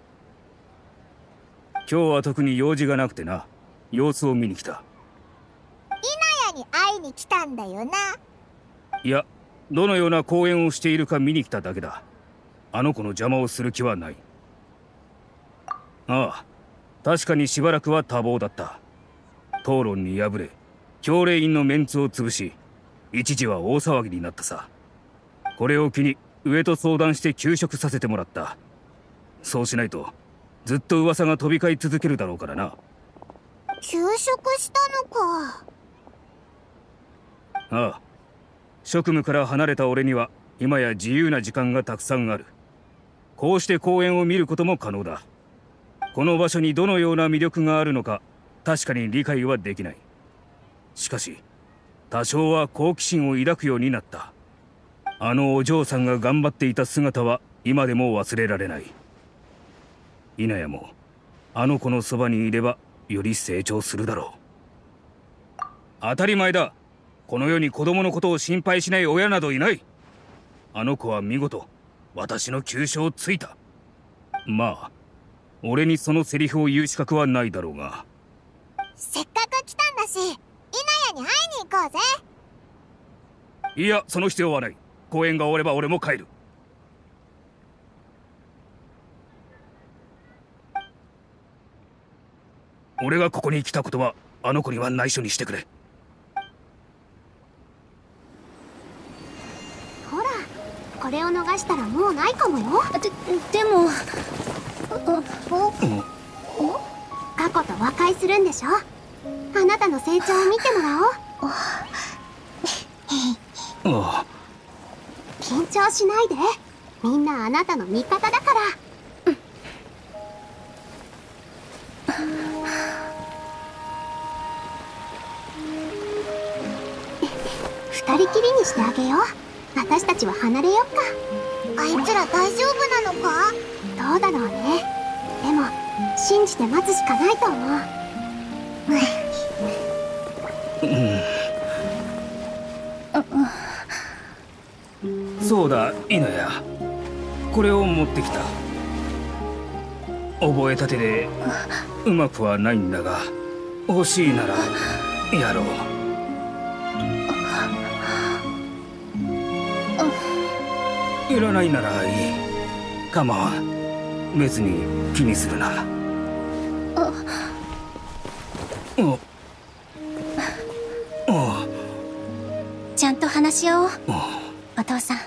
今日は特に用事がなくてな、様子を見に来た。 イナヤに会いに来たんだよな。 いや、どのような公演をしているか見に来ただけだ。あの子の邪魔をする気はない。ああ、確かにしばらくは多忙だった。討論に敗れ、教令員のメンツを潰し、一時は大騒ぎになったさ。これを機に上と相談して休職させてもらった。そうしないとずっと噂が飛び交い続けるだろうからな。 休職したのか。 ああ、職務から離れた俺には今や自由な時間がたくさんある。こうして公演を見ることも可能だ。この場所にどのような魅力があるのか確かに理解はできない。しかし多少は好奇心を抱くようになった。あのお嬢さんが頑張っていた姿は今でも忘れられない。イナヤもあの子のそばにいればより成長するだろう。当たり前だ。この世に子供のことを心配しない親などいない。あの子は見事私の急所をついた。まあ俺にそのセリフを言う資格はないだろうが。 せっかく来たんだし、イナヤに会いに行こうぜ。 いや、その必要はない。公演が終われば俺も帰る。俺がここに来たことはあの子には内緒にしてくれ。 ほら、これを逃したらもうないかもよ。 で、でもおおお過去と和解するんでしょ。あなたの成長を見てもらおう。 ああ、 緊張しないで。みんなあなたの味方だから。二人きりにしてあげよう。私たちは離れよっか。 あいつら大丈夫なのか？ どうだろうね。でも信じて待つしかないと思う。 うん、そうだ、イナヤ、これを持ってきた。覚えたてでうまくはないんだが、欲しいならやろう。いらないならいい。構わん。別に気にするな。おおちゃんと話し合おう、お父さん。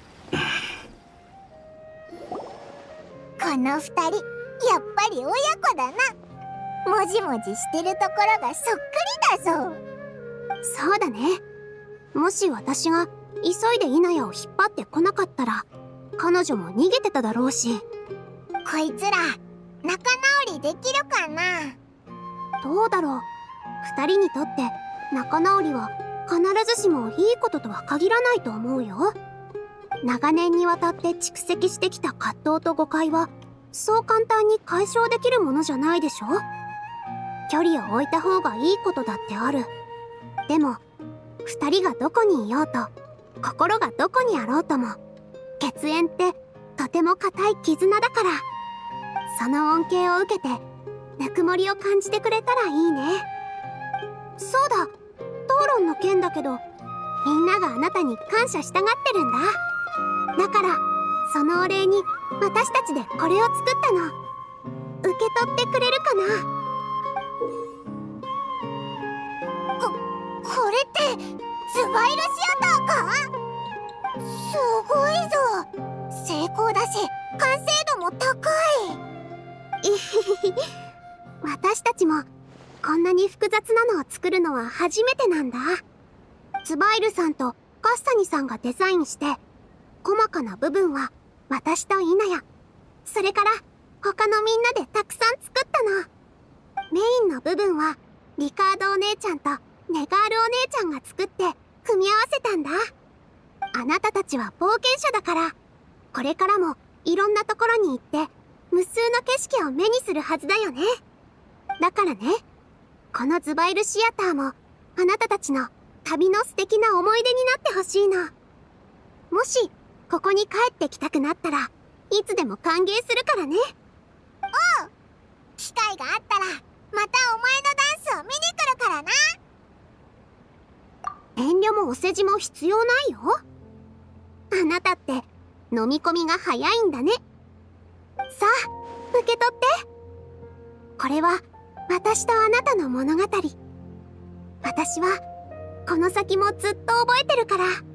この二人、やっぱり親子だな。もじもじしてるところがそっくりだぞ。 そうだね。もし私が急いでイナヤを引っ張ってこなかったら、彼女も逃げてただろうし。 こいつら仲直りできるかな？ どうだろう。二人にとって仲直りは必ずしもいいこととは限らないと思うよ。長年にわたって蓄積してきた葛藤と誤解はそう簡単に解消できるものじゃないでしょ。距離を置いた方がいいことだってある。でも二人がどこにいようと、心がどこにあろうとも、血縁ってとても固い絆だから、その恩恵を受けてぬくもりを感じてくれたらいいね。そうだ、討論の件だけど、みんながあなたに感謝したがってるんだ。だからそのお礼に私たちでこれを作ったの。受け取ってくれるかな？ こ、これってズバイルシアターか？すごいぞ。成功だし完成度も高い。 いひひ私たちもこんなに複雑なのを作るのは初めてなんだ。ツバイルさんとカッサニさんがデザインして、細かな部分は私とイナヤ、それから他のみんなでたくさん作ったの。メインの部分はリカードお姉ちゃんとネガールお姉ちゃんが作って組み合わせたんだ。あなたたちは冒険者だから、これからもいろんなところに行って無数の景色を目にするはずだよね。だからね、このズバイルシアターもあなたたちの旅の素敵な思い出になってほしいの。もしここに帰ってきたくなったらいつでも歓迎するからね。 おう、機会があったらまたお前のダンスを見に来るからな。 遠慮もお世辞も必要ないよ。あなたって飲み込みが早いんだね。さあ受け取って。これは私とあなたの物語。私はこの先もずっと覚えてるから。